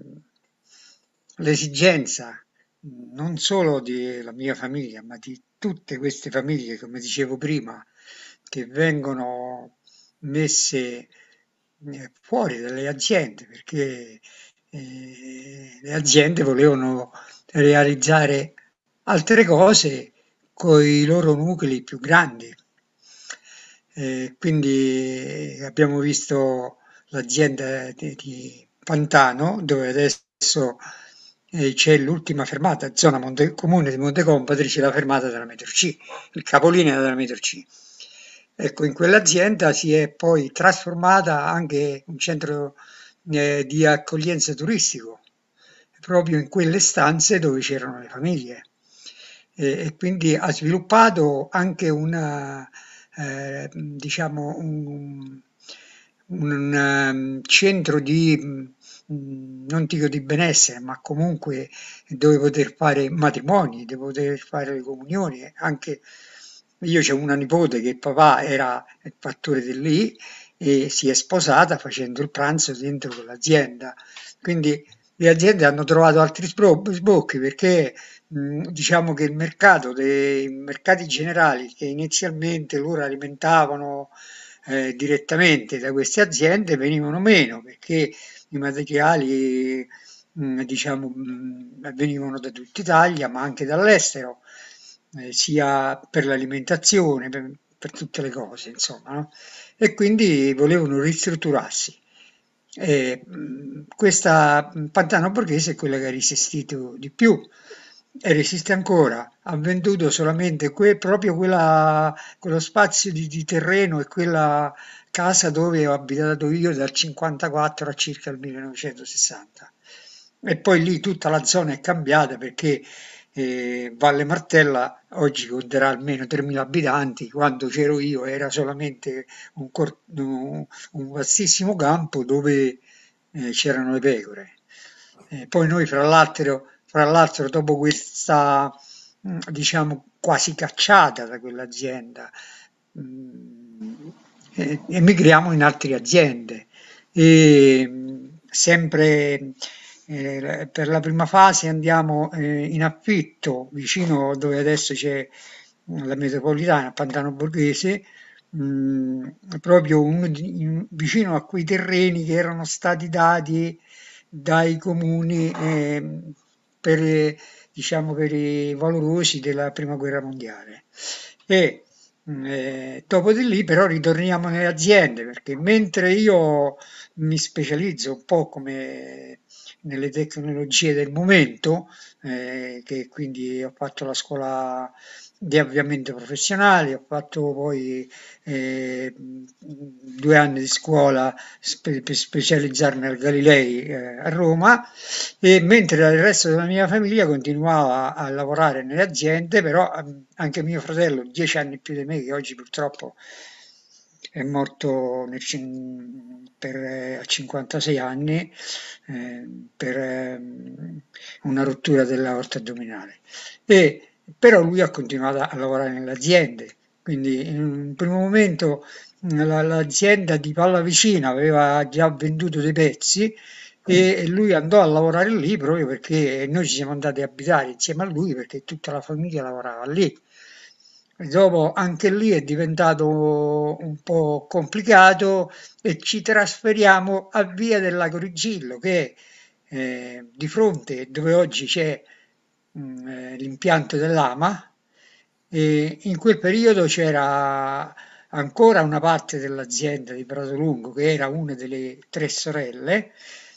l'esigenza non solo della mia famiglia, ma di tutte queste famiglie, come dicevo prima, che vengono messe eh, fuori dalle aziende, perché eh, le aziende volevano realizzare altre cose con i loro nuclei più grandi. Eh, quindi abbiamo visto l'azienda di, di Pantano, dove adesso eh, c'è l'ultima fermata, zona Monte, comune di Montecompatri, c'è la fermata della metro C, il capolinea della metro C. Ecco, in quell'azienda si è poi trasformata anche un centro eh, di accoglienza turistico, proprio in quelle stanze dove c'erano le famiglie. E, e quindi ha sviluppato anche una, eh, diciamo, un, un um, centro di, mh, non dico di benessere, ma comunque dove poter fare matrimoni, dove poter fare le comunioni. Anche io c'ho una nipote che il papà era il fattore di lì e si è sposata facendo il pranzo dentro quell'azienda. Quindi le aziende hanno trovato altri sbocchi perché mh, diciamo che il mercato dei mercati generali che inizialmente loro alimentavano eh, direttamente da queste aziende venivano meno perché i materiali mh, diciamo mh, venivano da tutta Italia ma anche dall'estero, eh, sia per l'alimentazione, per, per tutte le cose, insomma, no? E quindi volevano ristrutturarsi. E, mh, questa Pantano Borghese è quella che ha resistito di più e resiste ancora. Ha venduto solamente que- proprio quella- quello spazio di, di terreno e quella casa dove ho abitato io dal cinquantaquattro a circa il millenovecentosessanta. E poi lì tutta la zona è cambiata perché eh, Valle Martella oggi conterà almeno tremila abitanti, quando c'ero io era solamente un, cor- un- un vastissimo campo dove eh, c'erano le pecore. Eh, poi noi fra l'altro, fra l'altro dopo questa mh, diciamo quasi cacciata da quell'azienda mh, eh, emigriamo in altre aziende e mh, sempre eh, per la prima fase andiamo eh, in affitto vicino dove adesso c'è mh, la metropolitana a Pantano Borghese, mh, proprio un- in- vicino a quei terreni che erano stati dati dai comuni eh, per, eh, diciamo, per i valorosi della prima guerra mondiale. E mh, eh, dopo di lì però ritorniamo nelle aziende perché mentre io mi specializzo un po' come nelle tecnologie del momento, eh, che quindi ho fatto la scuola di avviamento professionale, ho fatto poi eh, due anni di scuola spe- per specializzarmi al Galilei eh, a Roma, e mentre il resto della mia famiglia continuava a lavorare nelle aziende, però ehm, anche mio fratello, dieci anni più di me, che oggi purtroppo è morto nel cin- per, eh, a cinquantasei anni eh, per eh, una rottura dell'aorta addominale. E, però lui ha continuato a lavorare nelle aziende, quindi in un primo momento la- l'azienda di Pallavicino aveva già venduto dei pezzi e lui andò a lavorare lì proprio perché noi ci siamo andati a abitare insieme a lui perché tutta la famiglia lavorava lì. E dopo anche lì è diventato un po' complicato e ci trasferiamo a Via del Lago Rigillo che è eh, di fronte dove oggi c'è mh, eh, l'impianto dell'Ama e in quel periodo c'era ancora una parte dell'azienda di Prato Lungo che era una delle tre sorelle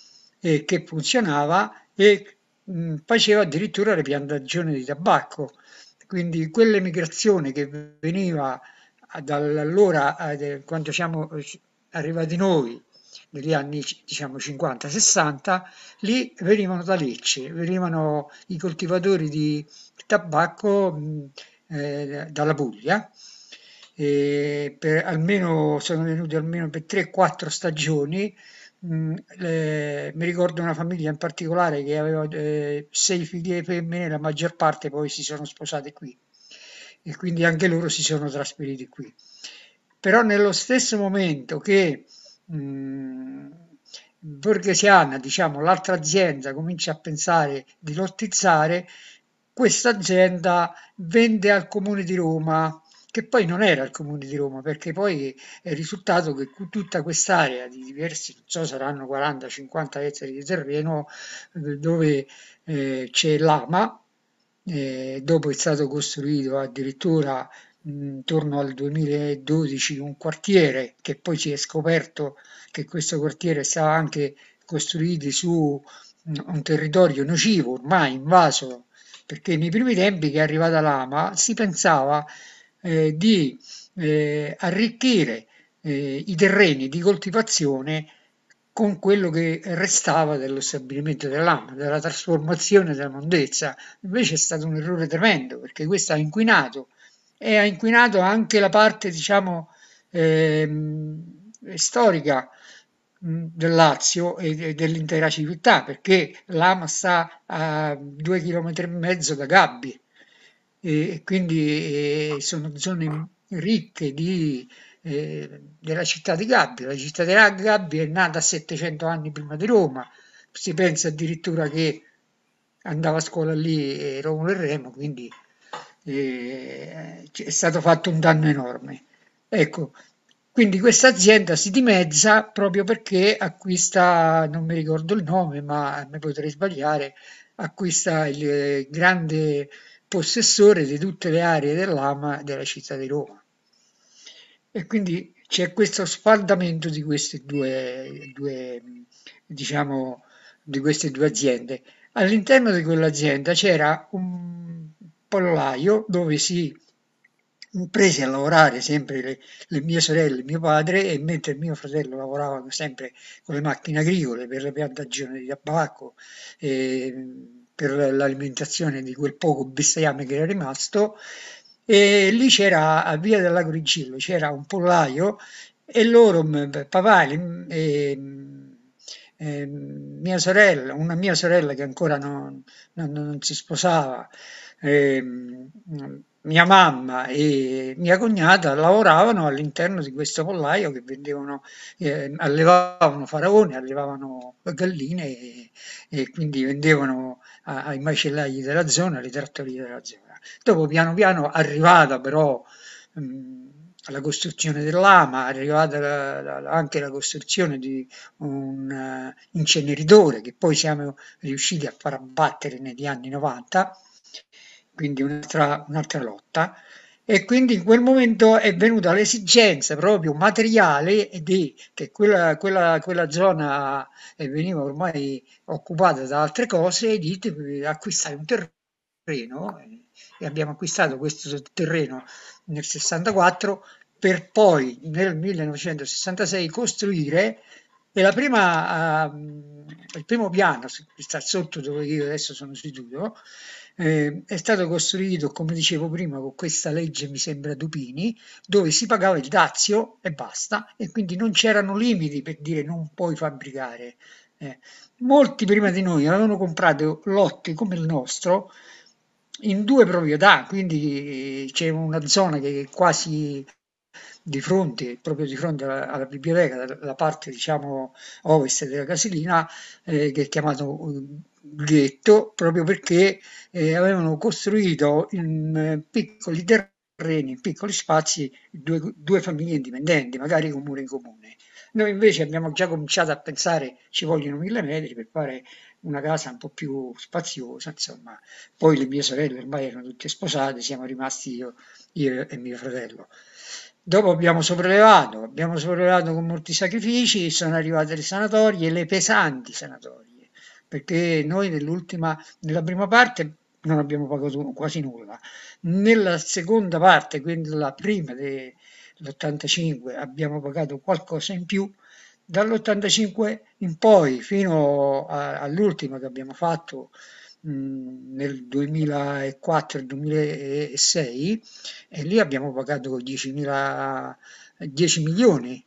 e che funzionava e mh, faceva addirittura le piantagioni di tabacco. Quindi quell'emigrazione che veniva dall'allora, eh, quando siamo arrivati noi, negli anni diciamo cinquanta sessanta, lì venivano da Lecce, venivano i coltivatori di tabacco mh, eh, dalla Puglia. E per almeno, sono venuti almeno per tre quattro stagioni. Mm, le- mi ricordo una famiglia in particolare che aveva eh, sei figlie femmine, la maggior parte poi si sono sposate qui. e quindi anche loro si sono trasferiti qui. Però nello stesso momento che mh, Borghesiana, diciamo, l'altra azienda comincia a pensare di lottizzare, questa azienda vende al Comune di Roma, che poi non era il Comune di Roma, perché poi è il risultato che tutta quest'area di diversi, non so, saranno quaranta cinquanta ettari di terreno eh, dove eh, c'è l'Ama, eh, dopo è stato costruito addirittura mh, intorno al duemiladodici un quartiere che poi si è scoperto che questo quartiere stava anche costruito su mh, un territorio nocivo, ormai invaso, perché nei primi tempi che è arrivata l'Ama si pensava eh, di eh, arricchire eh, i terreni di coltivazione con quello che restava dello stabilimento dell'Ama, della trasformazione della mondezza. Invece è stato un errore tremendo perché questo ha inquinato e ha inquinato anche la parte, diciamo, ehm, storica mh, del Lazio e e dell'intera civiltà, perché l'Ama sta a due chilometri e mezzo da Gabbi e quindi eh, sono zone ricche di, eh, della città di Gabbia. La città di Gabbia è nata settecento anni prima di Roma, si pensa addirittura che andava a scuola lì eh, Romolo e Remo, quindi eh, è stato fatto un danno enorme. Ecco, quindi questa azienda si dimezza proprio perché acquista, non mi ricordo il nome, ma mi potrei sbagliare, acquista il eh, grande possessore di tutte le aree dell'Ama della città di Roma. E quindi c'è questo sfaldamento di queste due, due, diciamo, di queste due aziende. All'interno di quell'azienda c'era un pollaio dove si prese a lavorare sempre le, le mie sorelle e mio padre, e mentre mio fratello lavorava sempre con le macchine agricole per la piantagione di tabacco, eh, per l'alimentazione di quel poco bestiame che era rimasto, e lì c'era a Via dell'Agrigillo c'era un pollaio e loro, papà e, e mia sorella, una mia sorella che ancora non, non, non si sposava, eh, mia mamma e mia cognata lavoravano all'interno di questo pollaio che vendevano, eh, allevavano faraoni, allevavano galline e, e quindi vendevano a- ai macellai della zona, alle trattorie della zona. Dopo piano piano arrivata però mh, la costruzione dell'Ama, arrivata la- la- anche la costruzione di un eh, inceneritore che poi siamo riusciti a far abbattere negli anni novanta, quindi un'altra, un'altra lotta. E quindi in quel momento è venuta l'esigenza proprio materiale di che quella, quella, quella zona eh, veniva ormai occupata da altre cose, di eh, acquistare un terreno eh, e abbiamo acquistato questo terreno nel sessantaquattro per poi nel millenovecentosessantasei costruire e la prima, uh, il primo piano che sta sotto dove io adesso sono seduto eh, è stato costruito, come dicevo prima, con questa legge, mi sembra, Dupini, dove si pagava il dazio e basta, e quindi non c'erano limiti per dire non puoi fabbricare. Eh, molti prima di noi avevano comprato lotti come il nostro in due proprietà, quindi c'è una zona che è quasi di fronte, proprio di fronte alla, alla biblioteca, la parte diciamo ovest della Casilina, eh, che è chiamato eh, ghetto, proprio perché eh, avevano costruito in eh, piccoli terreni, in piccoli spazi, due, due famiglie indipendenti, magari comune in comune. Noi invece abbiamo già cominciato a pensare ci vogliono mille metri per fare una casa un po' più spaziosa, insomma. Poi le mie sorelle ormai erano tutte sposate, siamo rimasti io, io e mio fratello. Dopo abbiamo sopravvivato, abbiamo sopravvivato con molti sacrifici, sono arrivate le sanatorie, le pesanti sanatorie, perché noi nell'ultima, nella prima parte non abbiamo pagato quasi nulla, nella seconda parte, quindi la prima dell'ottantacinque, abbiamo pagato qualcosa in più, dall'ottantacinque in poi fino a, all'ultima che abbiamo fatto mh, nel duemilaquattro e duemilasei e lì abbiamo pagato diecimila, dieci milioni.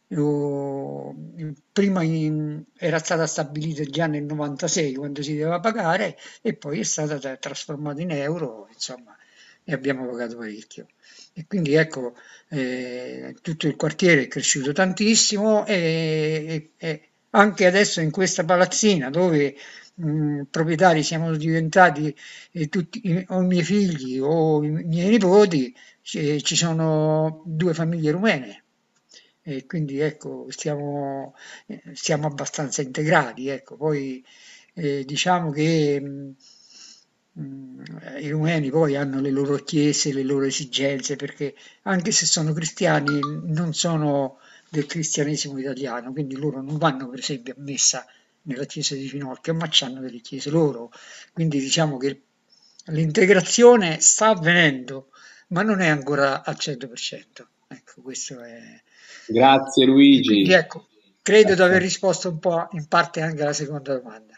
Io, prima in, era stata stabilita già nel novantasei quando si doveva pagare e poi è stata trasformata in euro, insomma, e abbiamo pagato parecchio. E quindi ecco, eh, tutto il quartiere è cresciuto tantissimo e, e- e anche adesso in questa palazzina dove mh, proprietari siamo diventati eh, tutti, i- o i miei figli o i miei nipoti, ci ci sono due famiglie rumene. E quindi ecco, stiamo, eh, siamo abbastanza integrati. Ecco. Poi eh, diciamo che mh, mh, i rumeni poi hanno le loro chiese, le loro esigenze, perché anche se sono cristiani non sono del cristianesimo italiano, quindi loro non vanno per esempio a messa nella chiesa di Finocchio, ma hanno delle chiese loro. Quindi diciamo che l'integrazione sta avvenendo, ma non è ancora al cento per cento. Ecco, questo è. Grazie E quindi Luigi. ecco, credo di aver Grazie. risposto un po' in parte anche alla seconda domanda.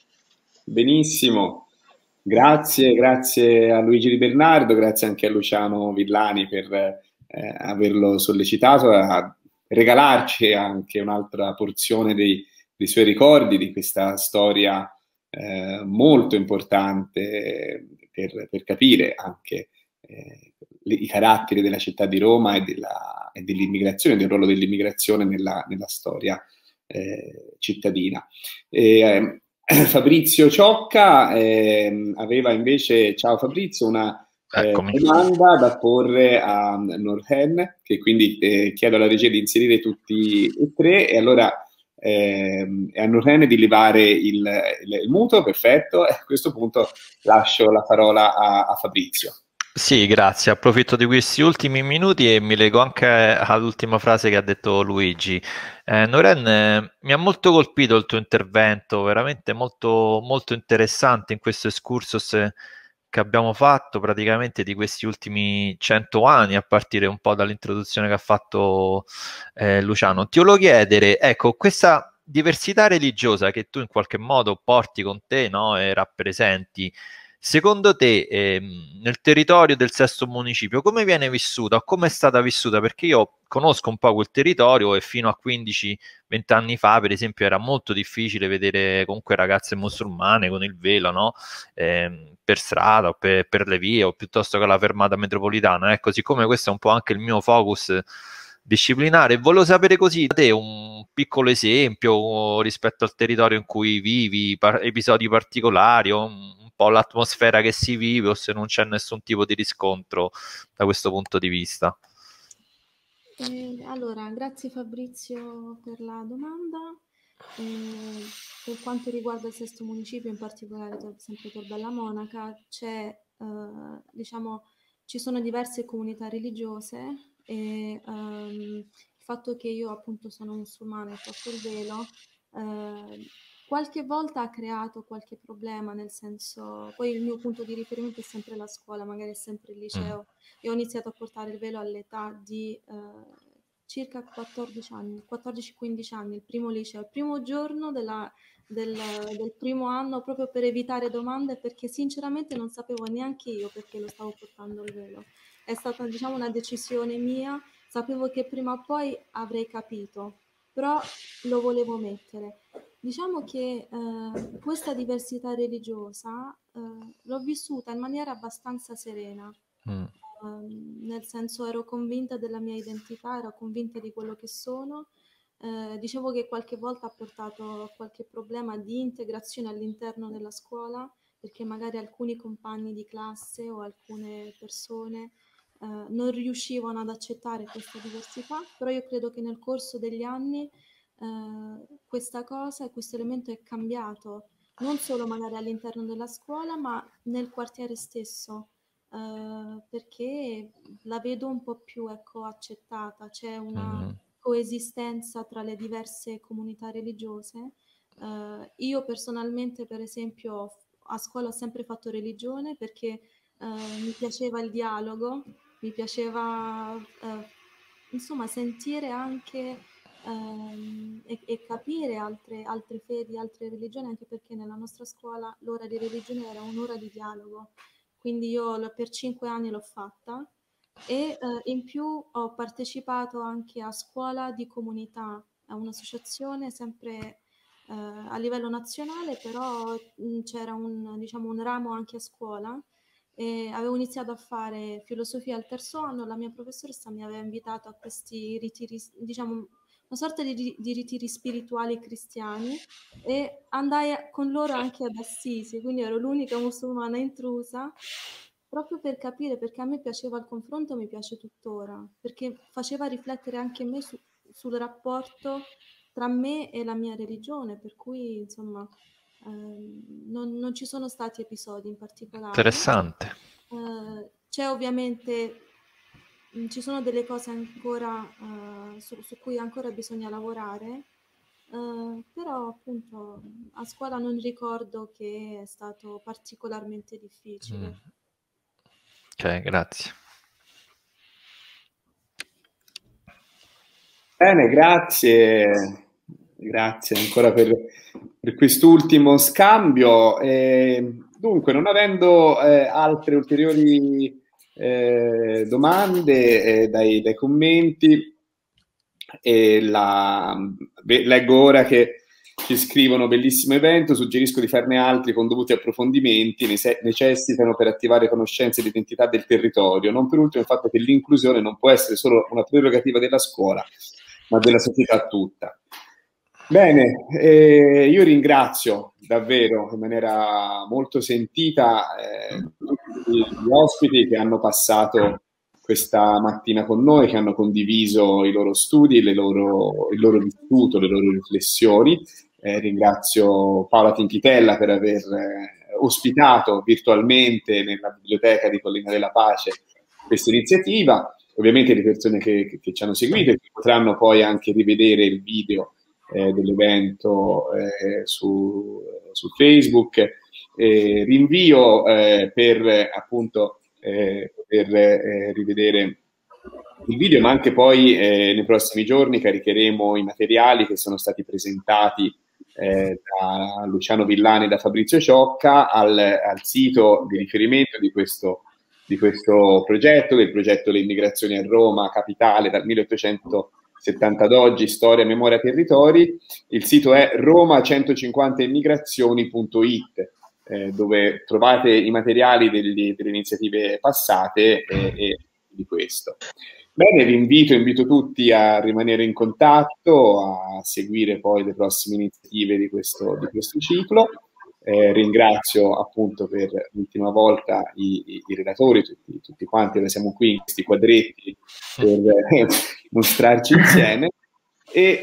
Benissimo, grazie, grazie a Luigi Di Bernardo, grazie anche a Luciano Villani per eh, averlo sollecitato a regalarci anche un'altra porzione dei, dei suoi ricordi di questa storia eh, molto importante per, per capire anche eh, le- i caratteri della città di Roma e, della- e dell'immigrazione, del ruolo dell'immigrazione nella, nella storia eh, cittadina. E, eh, Fabrizio Ciocca ehm, aveva invece, ciao Fabrizio, una eh, Eccomi. domanda da porre a Norhen, che quindi eh, chiedo alla regia di inserire tutti e tre, e allora ehm, e a Norhen di levare il, il, il muto, perfetto, e a questo punto lascio la parola a, a Fabrizio. Sì, grazie. Approfitto di questi ultimi minuti e mi lego anche all'ultima frase che ha detto Luigi. Eh, Noren, eh, mi ha molto colpito il tuo intervento, veramente molto, molto interessante in questo excursus eh, che abbiamo fatto praticamente di questi ultimi cento anni, a partire un po' dall'introduzione che ha fatto eh, Luciano. Ti volevo chiedere, ecco, questa diversità religiosa che tu in qualche modo porti con te, no, e rappresenti. Secondo te, ehm, nel territorio del sesto municipio, come viene vissuta o come è stata vissuta? Perché io conosco un po' quel territorio e fino a quindici venti anni fa, per esempio, era molto difficile vedere comunque ragazze musulmane con il velo, no? Ehm, per strada o per, per le vie o piuttosto che alla fermata metropolitana. Ecco, siccome questo è un po' anche il mio focus disciplinare, volevo sapere così da te un piccolo esempio rispetto al territorio in cui vivi, par- episodi particolari o un, un po' l'atmosfera che si vive o se non c'è nessun tipo di riscontro da questo punto di vista. Eh, allora, grazie Fabrizio per la domanda. Eh, per quanto riguarda il sesto municipio, in particolare Tor- sempre Tor Bella Monaca, c'è, eh, diciamo, ci sono diverse comunità religiose e ehm, il fatto che io appunto sono musulmana e porto il velo, eh, qualche volta ha creato qualche problema, nel senso, poi il mio punto di riferimento è sempre la scuola, magari è sempre il Mm. liceo. Io ho iniziato a portare il velo all'età di eh, circa quattordici anni, quattordici quindici anni, il primo liceo, il primo giorno della- del, del primo anno, proprio per evitare domande, perché sinceramente non sapevo neanche io perché lo stavo portando il velo. È stata, diciamo, una decisione mia, sapevo che prima o poi avrei capito, però lo volevo mettere. Diciamo che eh, questa diversità religiosa eh, l'ho vissuta in maniera abbastanza serena. Mm. Ehm, nel senso ero convinta della mia identità, ero convinta di quello che sono. Eh, dicevo che qualche volta ha portato a qualche problema di integrazione all'interno della scuola, perché magari alcuni compagni di classe o alcune persone eh, non riuscivano ad accettare questa diversità, però io credo che nel corso degli anni eh, questa cosa e questo elemento è cambiato, non solo magari all'interno della scuola, ma nel quartiere stesso, eh, perché la vedo un po' più, ecco, accettata, c'è una Mm. coesistenza tra le diverse comunità religiose. Eh, io personalmente, per esempio, a scuola ho sempre fatto religione perché eh, mi piaceva il dialogo, mi piaceva eh, insomma sentire anche ehm, e, e capire altre, altre fedi, altre religioni, anche perché nella nostra scuola l'ora di religione era un'ora di dialogo. Quindi io lo- per cinque anni l'ho fatta e eh, in più ho partecipato anche a scuola di comunità, a un'associazione sempre eh, a livello nazionale, però mh, c'era un, diciamo, un ramo anche a scuola e avevo iniziato a fare filosofia al terzo anno. La mia professoressa mi aveva invitato a questi ritiri, diciamo una sorta di, di ritiri spirituali cristiani, e andai a, con loro anche ad Assisi, quindi ero l'unica musulmana intrusa, proprio per capire, perché a me piaceva il confronto, mi piace tuttora, perché faceva riflettere anche me su, sul rapporto tra me e la mia religione, per cui insomma ehm, non, non ci sono stati episodi in particolare. Interessante. Eh, c'è ovviamente, mh, ci sono delle cose ancora eh, su, su cui ancora bisogna lavorare, eh, però appunto a scuola non ricordo che è stato particolarmente difficile. Mm. Ok, grazie. Bene, grazie. Grazie ancora per, per quest'ultimo scambio. Eh, dunque, non avendo eh, altre ulteriori eh, domande eh, dai, dai commenti, e la, leggo ora che ci scrivono: bellissimo evento, suggerisco di farne altri con dovuti approfondimenti, ne necessitano per attivare conoscenze di identità del territorio, non per ultimo il fatto che l'inclusione non può essere solo una prerogativa della scuola, ma della società tutta. Bene, eh, io ringrazio davvero in maniera molto sentita eh, tutti gli ospiti che hanno passato questa mattina con noi, che hanno condiviso i loro studi, le loro, il loro vissuto, le loro riflessioni. Eh, ringrazio Paola Tinchitella per aver eh, ospitato virtualmente nella biblioteca di Collina della Pace questa iniziativa. Ovviamente le persone che, che, che ci hanno seguito e che potranno poi anche rivedere il video eh, dell'evento eh, su, su Facebook. Eh, rinvio eh, per appunto eh, poter eh, rivedere il video, ma anche poi eh, nei prossimi giorni caricheremo i materiali che sono stati presentati eh, da Luciano Villani e da Fabrizio Ciocca al, al sito di riferimento di questo, di questo progetto, del progetto Le immigrazioni a Roma capitale dal milleottocentosettanta ad oggi, storia, memoria, territori. Il sito è roma centocinquanta immigrazioni punto it, eh, dove trovate i materiali degli, delle iniziative passate e, e di questo. Bene, vi invito, invito tutti a rimanere in contatto, a seguire poi le prossime iniziative di questo, di questo ciclo. Eh, ringrazio appunto per l'ultima volta i, i, i relatori, tutti, tutti quanti che siamo qui in questi quadretti per eh, mostrarci insieme. E,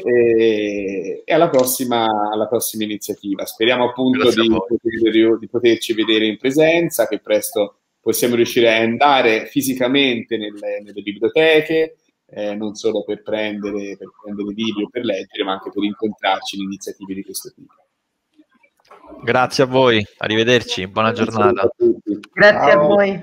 e, e alla, prossima, alla prossima iniziativa. Speriamo appunto di, poter, di poterci vedere in presenza, che presto possiamo riuscire a andare fisicamente nelle, nelle biblioteche, eh, non solo per prendere, per prendere video, per leggere, ma anche per incontrarci in iniziative di questo tipo. Grazie a voi, arrivederci, buona giornata. Grazie Ciao. a voi.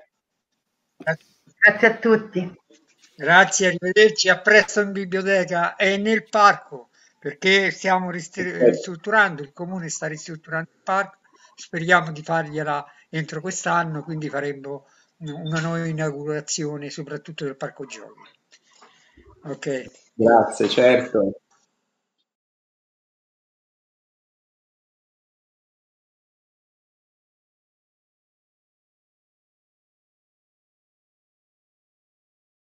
Grazie a tutti. Grazie, arrivederci, a presto in biblioteca e nel parco, perché stiamo ristrutturando, il comune sta ristrutturando il parco, speriamo di fargliela entro quest'anno, quindi faremo una nuova inaugurazione soprattutto del parco giochi. Ok. Grazie, certo.